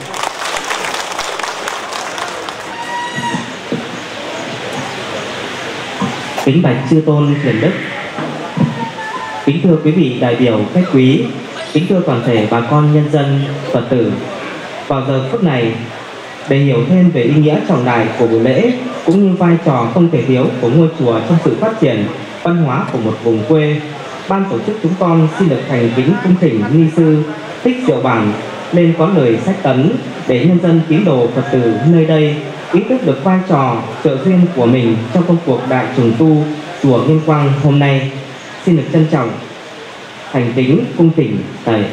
Kính bạch chư tôn hiền đức, kính thưa quý vị đại biểu khách quý, kính thưa toàn thể bà con nhân dân Phật tử. Vào giờ phút này, để hiểu thêm về ý nghĩa trọng đại của buổi lễ cũng như vai trò không thể thiếu của ngôi chùa trong sự phát triển văn hóa của một vùng quê, ban tổ chức chúng con xin được thành kính cung thỉnh ni sư Thích Diệu Bản lên có lời sách tấn để nhân dân tín đồ Phật tử nơi đây ý thức được vai trò trợ duyên của mình trong công cuộc đại trùng tu chùa Nghiêm Quang hôm nay. Xin được trân trọng thành kính cung thỉnh thầy.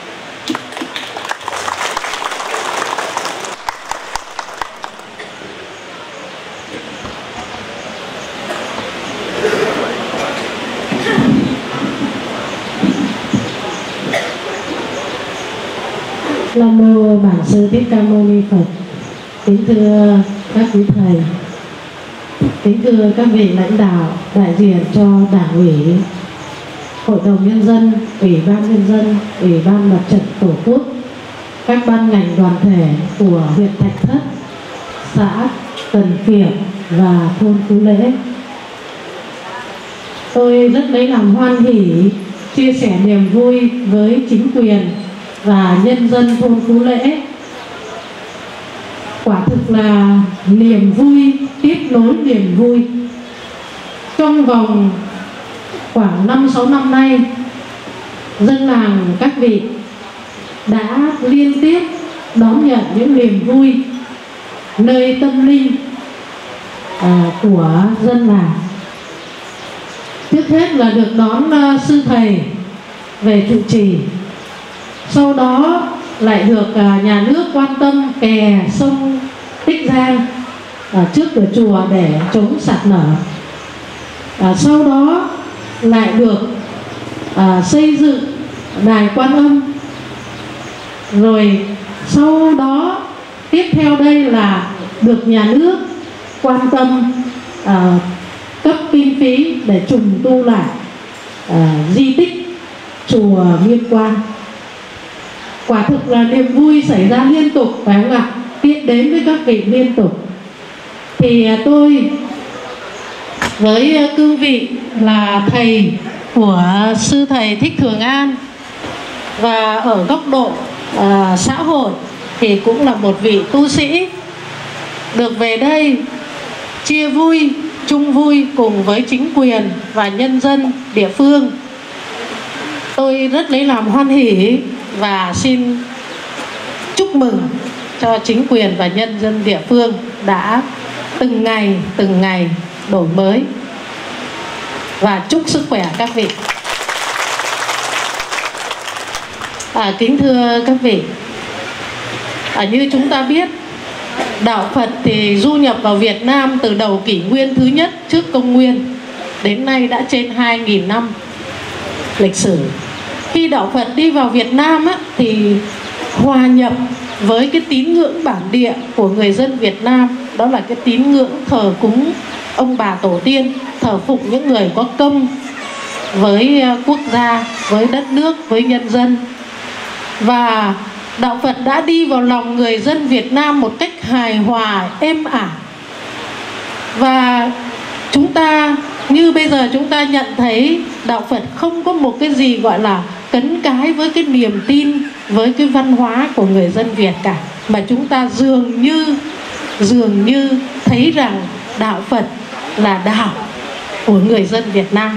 Nam mô Bản Sư Thích Ca Mâu Ni Phật. Kính thưa các quý thầy, kính thưa các vị lãnh đạo đại diện cho Đảng ủy, Hội đồng Nhân dân, Ủy ban Nhân dân, Ủy ban Mặt trận Tổ quốc, các ban ngành đoàn thể của huyện Thạch Thất, xã Cần Kiệm và thôn Phú Lễ. Tôi rất lấy làm hoan hỉ chia sẻ niềm vui với chính quyền và nhân dân thôn Phú Lễ. Quả thực là niềm vui tiếp nối niềm vui. Trong vòng khoảng năm sáu năm nay, dân làng các vị đã liên tiếp đón nhận những niềm vui nơi tâm linh à, của dân làng. Trước hết là được đón uh, sư thầy về trụ trì, sau đó lại được uh, nhà nước quan tâm kè sông Tích Giang ở trước cửa chùa để chống sạt lở. À, sau đó lại được à, xây dựng đài Quan Âm. Rồi sau đó tiếp theo đây là được nhà nước quan tâm à, cấp kinh phí để trùng tu lại à, di tích chùa Nghiêm Quang. Quả thực là niềm vui xảy ra liên tục, phải không ạ? Tiếp đến với các vị liên tục. Thì tôi với cương vị là thầy của sư thầy Thích Thường An, và ở góc độ à, xã hội thì cũng là một vị tu sĩ, được về đây chia vui, chung vui cùng với chính quyền và nhân dân địa phương. Tôi rất lấy làm hoan hỉ và xin chúc mừng cho chính quyền và nhân dân địa phương đã từng ngày từng ngày đổi mới, và chúc sức khỏe các vị. À, kính thưa các vị, à, như chúng ta biết, đạo Phật thì du nhập vào Việt Nam từ đầu kỷ nguyên thứ nhất trước công nguyên đến nay đã trên hai nghìn năm lịch sử. Khi đạo Phật đi vào Việt Nam á, thì hòa nhập với cái tín ngưỡng bản địa của người dân Việt Nam, đó là cái tín ngưỡng thờ cúng ông bà tổ tiên, thờ phụng những người có công với quốc gia, với đất nước, với nhân dân. Và đạo Phật đã đi vào lòng người dân Việt Nam một cách hài hòa, êm ả. Và chúng ta, như bây giờ chúng ta nhận thấy đạo Phật không có một cái gì gọi là cấn cái với cái niềm tin, với cái văn hóa của người dân Việt cả. Mà chúng ta dường như, dường như thấy rằng đạo Phật là đạo của người dân Việt Nam.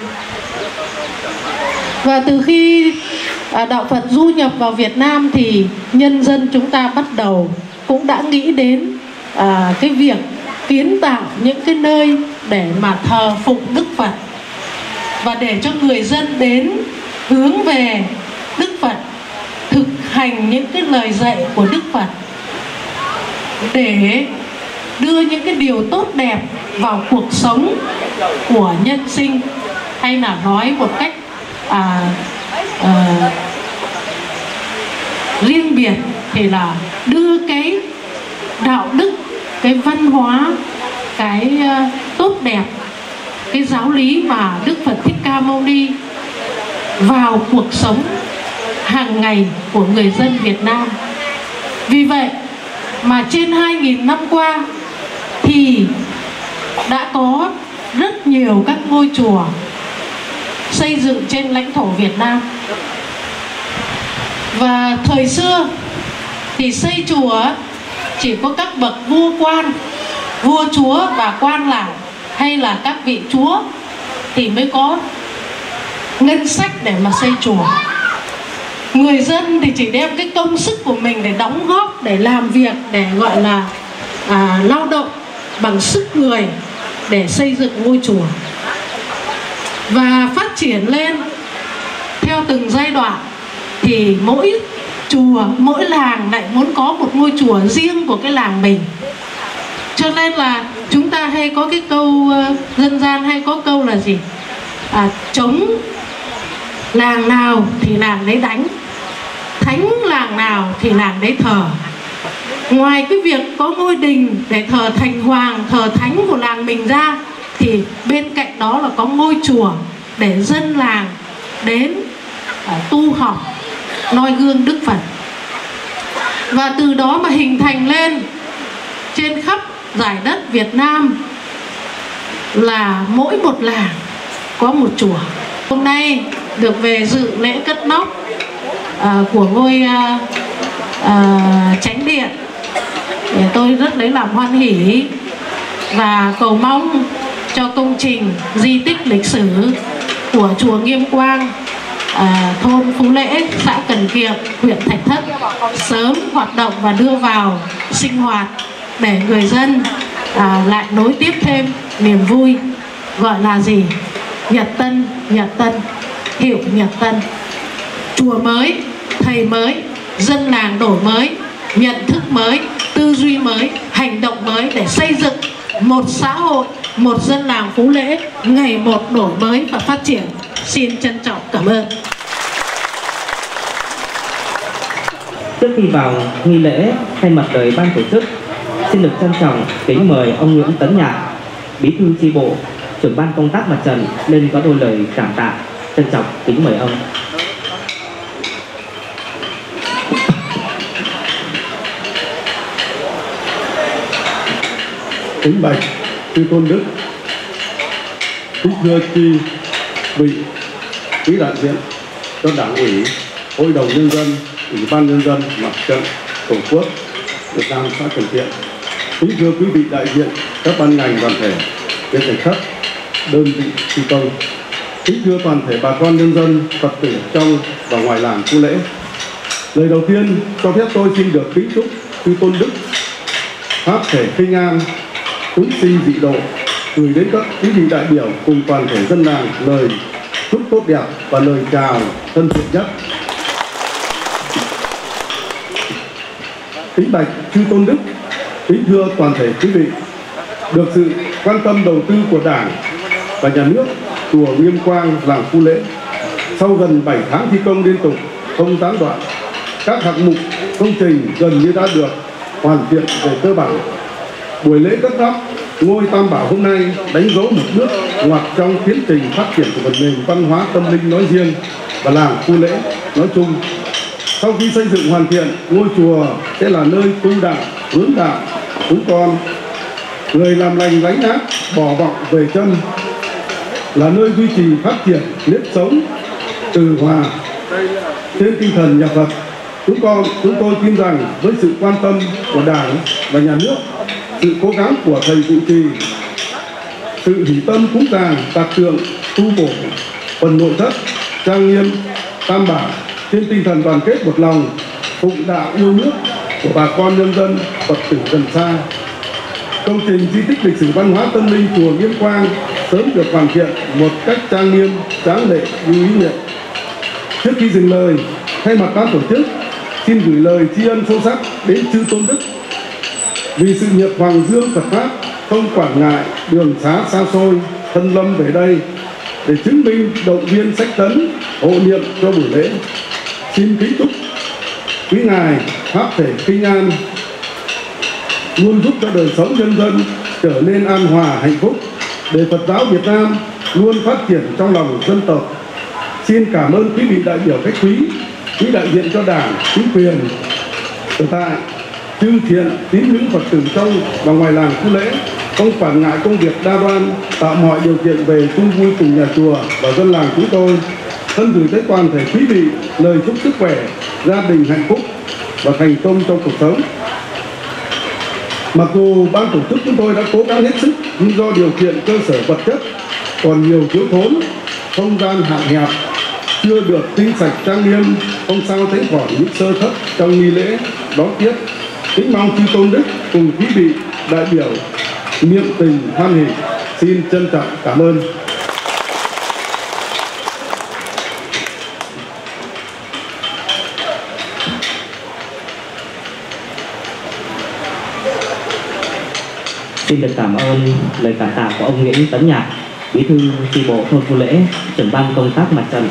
Và từ khi đạo Phật du nhập vào Việt Nam thì nhân dân chúng ta bắt đầu cũng đã nghĩ đến à, cái việc kiến tạo những cái nơi để mà thờ phụng Đức Phật, và để cho người dân đến hướng về Đức Phật, thực hành những cái lời dạy của Đức Phật, để đưa những cái điều tốt đẹp vào cuộc sống của nhân sinh, hay là nói một cách à, à, riêng biệt thì là đưa cái đạo đức, cái văn hóa, cái uh, tốt đẹp, cái giáo lý mà Đức Phật Thích Ca Mâu Ni vào cuộc sống hàng ngày của người dân Việt Nam. Vì vậy mà trên hai nghìn năm qua thì đã có rất nhiều các ngôi chùa xây dựng trên lãnh thổ Việt Nam. Và thời xưa thì xây chùa chỉ có các bậc vua quan, vua chúa và quan lại, hay là các vị chúa thì mới có ngân sách để mà xây chùa. Người dân thì chỉ đem cái công sức của mình để đóng góp, để làm việc, để gọi là à, lao động bằng sức người để xây dựng ngôi chùa. Và phát triển lên theo từng giai đoạn thì mỗi chùa, mỗi làng lại muốn có một ngôi chùa riêng của cái làng mình. Cho nên là chúng ta hay có cái câu uh, dân gian hay có câu là gì? À, trống làng nào thì làng đấy đánh, thánh làng nào thì làng đấy thờ. Ngoài cái việc có ngôi đình để thờ thành hoàng, thờ thánh của làng mình ra, thì bên cạnh đó là có ngôi chùa để dân làng đến uh, tu học, noi gương Đức Phật. Và từ đó mà hình thành lên trên khắp giải đất Việt Nam là mỗi một làng có một chùa. Hôm nay được về dự lễ cất nóc uh, của ngôi uh, uh, chánh điện, để tôi rất lấy làm hoan hỉ và cầu mong cho công trình di tích lịch sử của chùa Nghiêm Quang, À, thôn Phú Lễ, xã Cần Kiệm, huyện Thạch Thất sớm hoạt động và đưa vào sinh hoạt, để người dân à, lại nối tiếp thêm niềm vui, gọi là gì? Nhật Tân, Nhật Tân, hiệu Nhật Tân. Chùa mới, thầy mới, dân làng đổi mới, nhận thức mới, tư duy mới, hành động mới để xây dựng một xã hội, một dân làng Phú Lễ ngày một đổi mới và phát triển. Xin trân trọng cảm ơn. Trước khi vào nghi lễ, thay mặt đời ban tổ chức, xin được trân trọng kính mời ông Nguyễn Tấn Nhạc, Bí thư chi bộ, trưởng ban công tác mặt trận lên có đôi lời cảm tạ. Trân trọng kính mời ông. Kính bạch chư tôn đức, kính thưa chi vị, quý đại diện cho Đảng ủy, Hội đồng nhân dân, Ủy ban nhân dân mặt trận Tổ quốc Việt Nam xã Cần Kiệm, kính thưa quý vị đại diện các ban ngành đoàn thể, viện Thạch Thất, đơn vị thi công, kính thưa toàn thể bà con nhân dân Phật tử trong và ngoài làng Phú Lễ. Lời đầu tiên cho phép tôi xin được kính chúc chư tôn đức pháp thể khinh an, chúng sinh dị độ, gửi đến các quý vị đại biểu cùng toàn thể dân làng lời chúc tốt đẹp và lời chào thân thiện nhất. Kính bạch chư tôn đức, kính thưa toàn thể quý vị, được sự quan tâm đầu tư của Đảng và Nhà nước, chùa Nghiêm Quang làng Phú Lễ sau gần bảy tháng thi công liên tục không gián đoạn, các hạng mục công trình gần như đã được hoàn thiện về cơ bản. Buổi lễ cất thắp ngôi Tam Bảo hôm nay đánh dấu một bước ngoặt trong tiến trình phát triển của một nền văn hóa tâm linh nói riêng và làng Khu Lễ nói chung. Sau khi xây dựng hoàn thiện, ngôi chùa sẽ là nơi tu đạo, hướng đạo, chúng con, người làm lành lánh ác, bỏ vọng về chân, là nơi duy trì phát triển nếp sống từ hòa trên tinh thần nhà Phật. Chúng con, chúng tôi tin rằng với sự quan tâm của Đảng và Nhà nước, sự cố gắng của thầy trụ trì, sự hỷ tâm cúng dường, tạc tượng, tu bổ phần nội thất trang nghiêm Tam Bảo trên tinh thần đoàn kết một lòng, phụng đạo yêu nước của bà con nhân dân Phật tử gần xa. Công trình di tích lịch sử văn hóa tâm linh chùa Nghiêm Quang sớm được hoàn thiện một cách trang nghiêm, tráng lệ, như ý nghĩa. Trước khi dừng lời, thay mặt ban tổ chức, xin gửi lời tri ân sâu sắc đến chư Tôn Đức vì sự nghiệp Hoàng Dương Phật Pháp, không quản ngại đường xá xa xôi, thân lâm về đây để chứng minh, động viên, sách tấn, hộ niệm cho buổi lễ. Xin kính chúc quý ngài pháp thể kinh an, luôn giúp cho đời sống nhân dân trở nên an hòa, hạnh phúc, để Phật giáo Việt Nam luôn phát triển trong lòng dân tộc. Xin cảm ơn quý vị đại biểu khách quý, quý đại diện cho Đảng, chính quyền sở tại, chư thiện tín hữu Phật tử trong và ngoài làng Khu Lễ, không quản ngại công việc đa đoan, tạo mọi điều kiện về chung vui cùng nhà chùa và dân làng chúng tôi. Thân gửi tới toàn thể quý vị lời chúc sức khỏe, gia đình hạnh phúc và thành công trong cuộc sống. Mặc dù ban tổ chức chúng tôi đã cố gắng hết sức, nhưng do điều kiện cơ sở vật chất còn nhiều thiếu thốn, không gian hạn hẹp, chưa được tinh sạch trang nghiêm, không sao tránh khỏi những sơ thất trong nghi lễ đón tiếp. Kính mong chư Tôn Đức cùng quý vị đại biểu niệm tình hoan hỷ. Xin trân trọng cảm ơn. Xin được cảm ơn lời cảm tạ của ông Nguyễn Tấn Nhạc, Bí thư chi bộ thôn Khu Lễ, trưởng ban công tác mặt trận.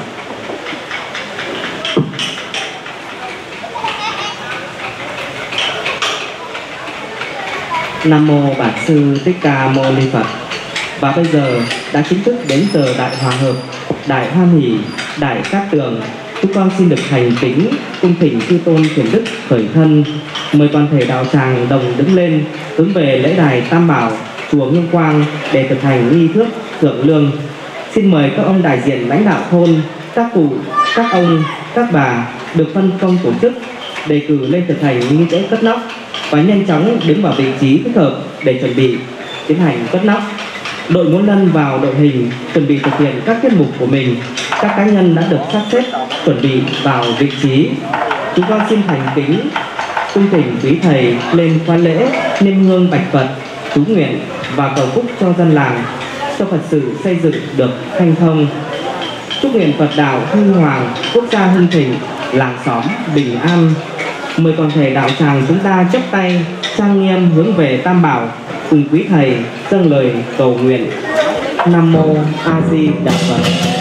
Nam mô Bản Sư Thích Ca Mâu Ni Phật. Và bây giờ đã chính thức đến giờ đại hòa hợp, đại hoan hỷ, đại cát tường. Chúng con xin được thành kính cung thỉnh chư tôn thiền đức khởi thân, mời toàn thể đạo tràng đồng đứng lên hướng về lễ đài Tam Bảo chùa Nghiêm Quang để thực hành nghi thức thượng lương. Xin mời các ông đại diện lãnh đạo thôn, các cụ, các ông, các bà được phân công tổ chức đề cử lên thực hành nghi lễ cất nóc và nhanh chóng đứng vào vị trí thích hợp để chuẩn bị tiến hành cất nóc. Đội múa lân vào đội hình chuẩn bị thực hiện các tiết mục của mình. Các cá nhân đã được sắp xếp chuẩn bị vào vị trí. Chúng con xin thành kính cung thỉnh quý thầy lên khoa lễ, niêm hương bạch Phật, chú nguyện và cầu phúc cho dân làng, cho Phật sự xây dựng được thanh thông. Chúc nguyện Phật đạo huy hoàng, quốc gia hưng thịnh, làng xóm bình an. Mời toàn thể đạo tràng chúng ta chắp tay trang nghiêm hướng về Tam Bảo, cùng quý thầy dâng lời cầu nguyện. Nam mô A Di Đà Phật.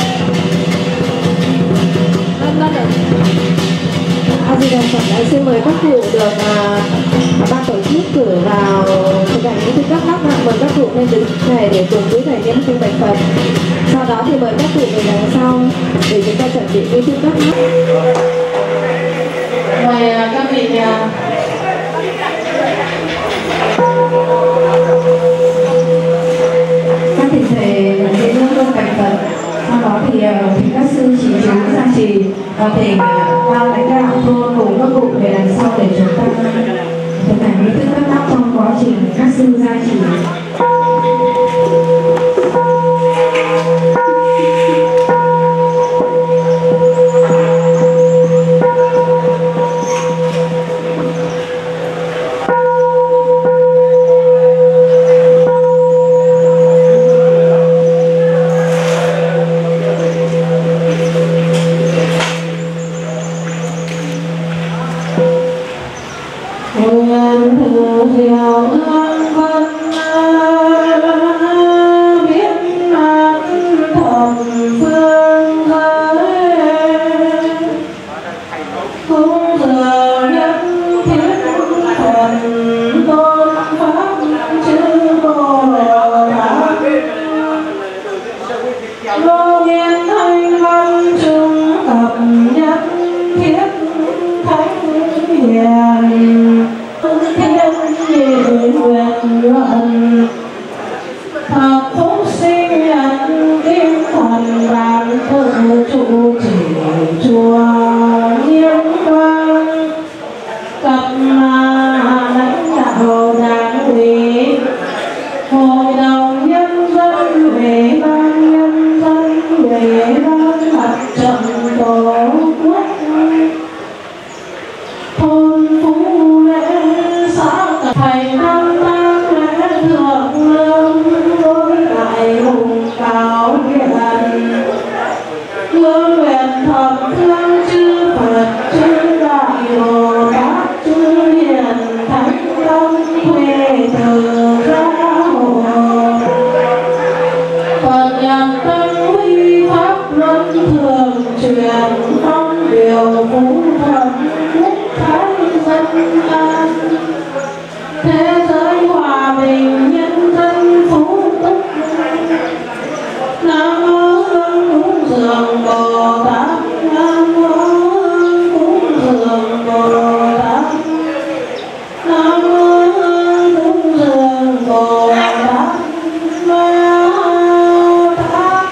A Di Đà Phật. Đã xin mời các cụ được uh, ban tổ chức cử vào thực hành những thức cắt nóc. Mời các cụ lên đứng này để cùng quý thầy niệm kinh bạch Phật. Sau đó thì mời các cụ về đằng sau để chúng ta chuẩn bị những thức cắt nóc. Mời uh, các vị uh, các thầy thầy đến nước công bạch Phật. Sau đó thì thỉnh các sư chỉ chú gia trì và thỉnh ban lãnh đạo thôn cùng các cụ về đằng sau để chúng ta thực hành nghi thức cắt nóc trong quá trình các sư gia trì. nhiệm lãnh đạo đảng ủy, hội đồng nhân dân, ủy ban nhân dân, ủy ban mặt trận tổ quốc, thôn Phú Lễ, xã Thầy Nam Tang lễ thượng lương đối đại hùng cáo viện hương nguyện thập phương chư Phật chư Đại Bồ Tát chư Hiền Thánh Long thuê từ gia hộ Phật nhằm tăng huy pháp luân thường truyền phong điều phú thuận quốc thái dân an thế giới hòa bình nhân dân phú túc. Nam mô Hương cúng dường Bồ Tát, Nam mô Hương cúng dường Bồ Tát, Nam mô Hương cúng dường Bồ Tát, Bồ Tát.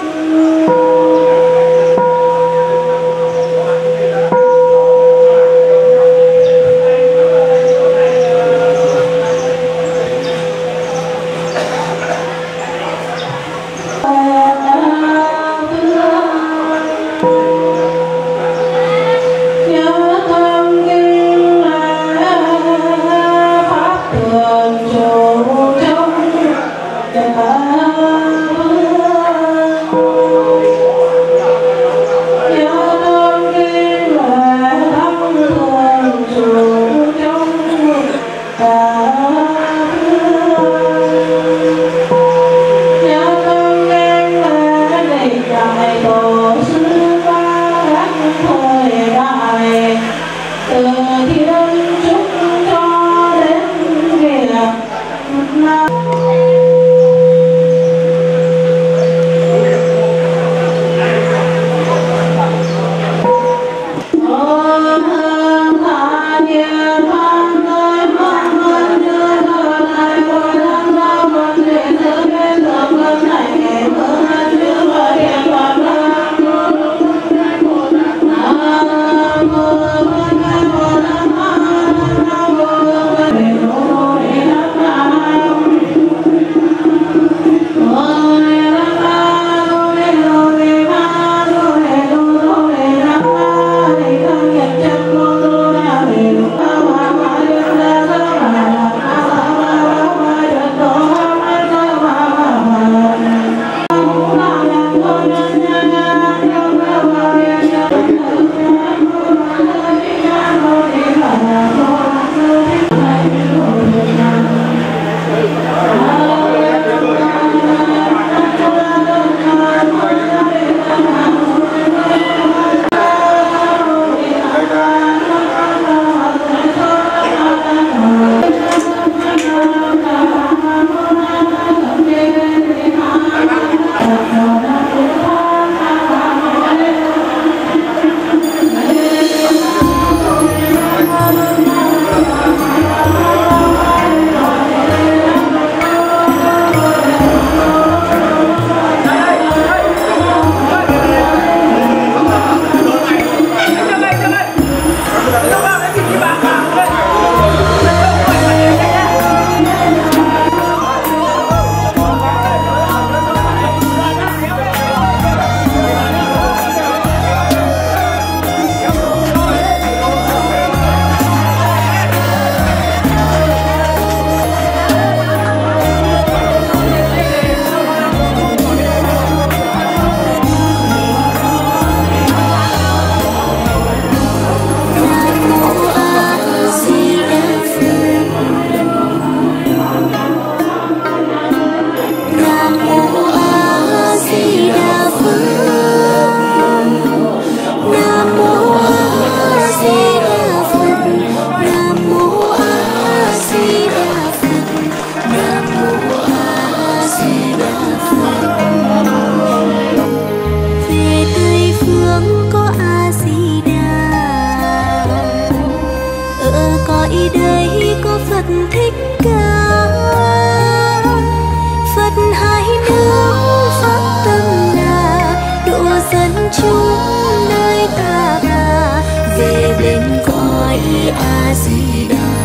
chúng nơi ta bà về bên cõi A Di Đà.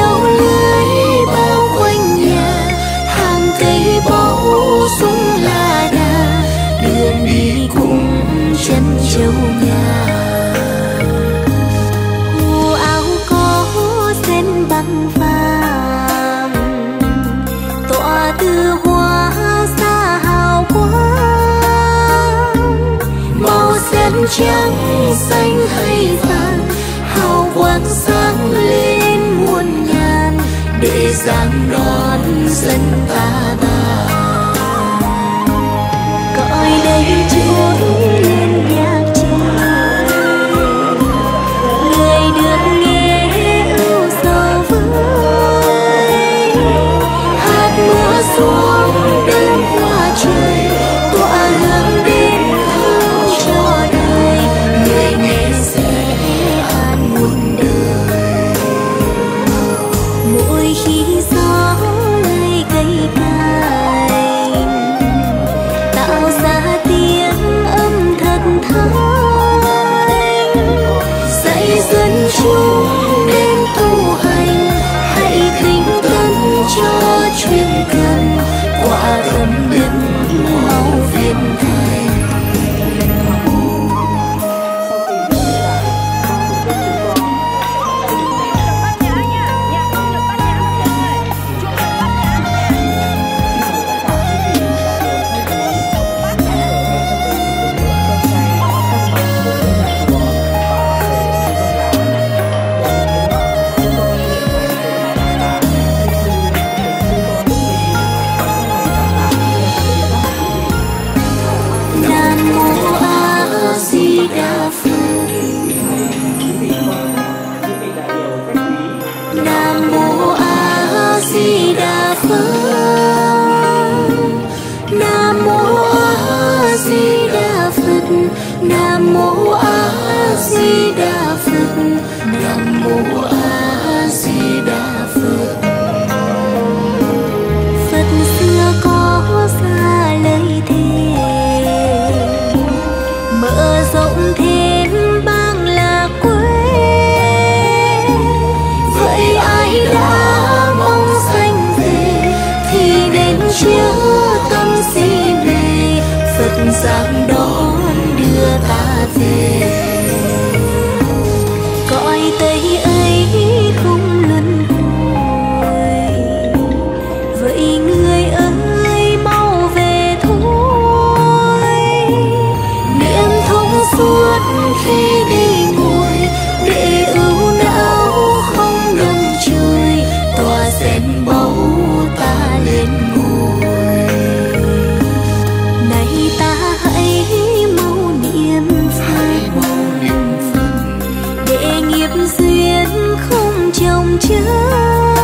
treo lưới bao quanh nhà, hàng cây bó súng là đà, đường đi cùng chân châu nhà. Hồ áo có sen bằng vàng, tỏa từ hoa xa hào quang, màu sen trắng xanh hay vàng, hào quang sáng lên muôn ngàn, để giang đón dân ta bà. Cõi đây trốn lên nhạc trời, người được nghe ưu sầu với, hát mưa xuống đêm qua trời, tỏa hướng đến hương cho đời, người nghe sẽ an muôn đời. Mỗi khi gió lay cây cành, tạo ra tiếng âm thật thanh, dạy dân chúng đến tu hành, hãy tinh tấn cho chuyên cần, quả tâm đức mau viên thành. Nam mô A Di Đà Phật, Nam mô A Di Đà Phật, Nam mô A Di Đà Phật, Nam mô A Di Đà Phật. Phật xưa có ra lời thề, mở rộng thêm bang là quê, vậy ai đã mong sanh về thì nên chứa tâm si mê, Phật giang đón đưa ta về. Cõi Tây ấy không luân hồi, vậy người ơi mau về thôi, niệm thông suốt khi đi ngồi, để ưu não không đâm chồi, tỏa sen báu ta lên ngồi. Này ta hãy mau niệm Phật, để nghiệp duyên không chồng chất,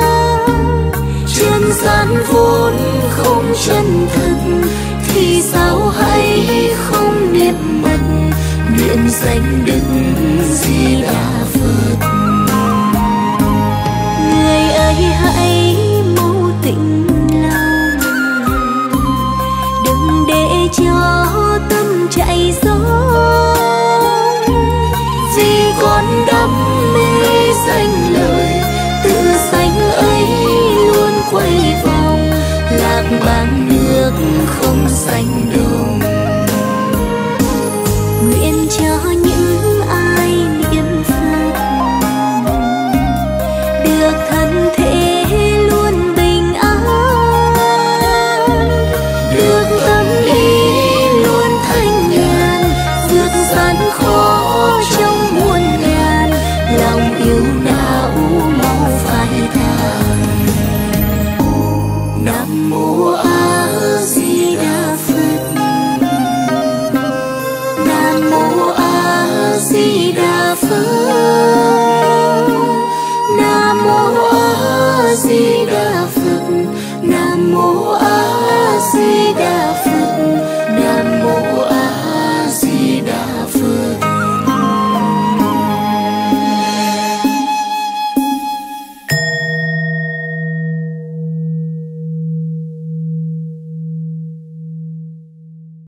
chân gian vốn không chân thực, thì sao hãy không niệm mật, nguyện danh đức Di Đà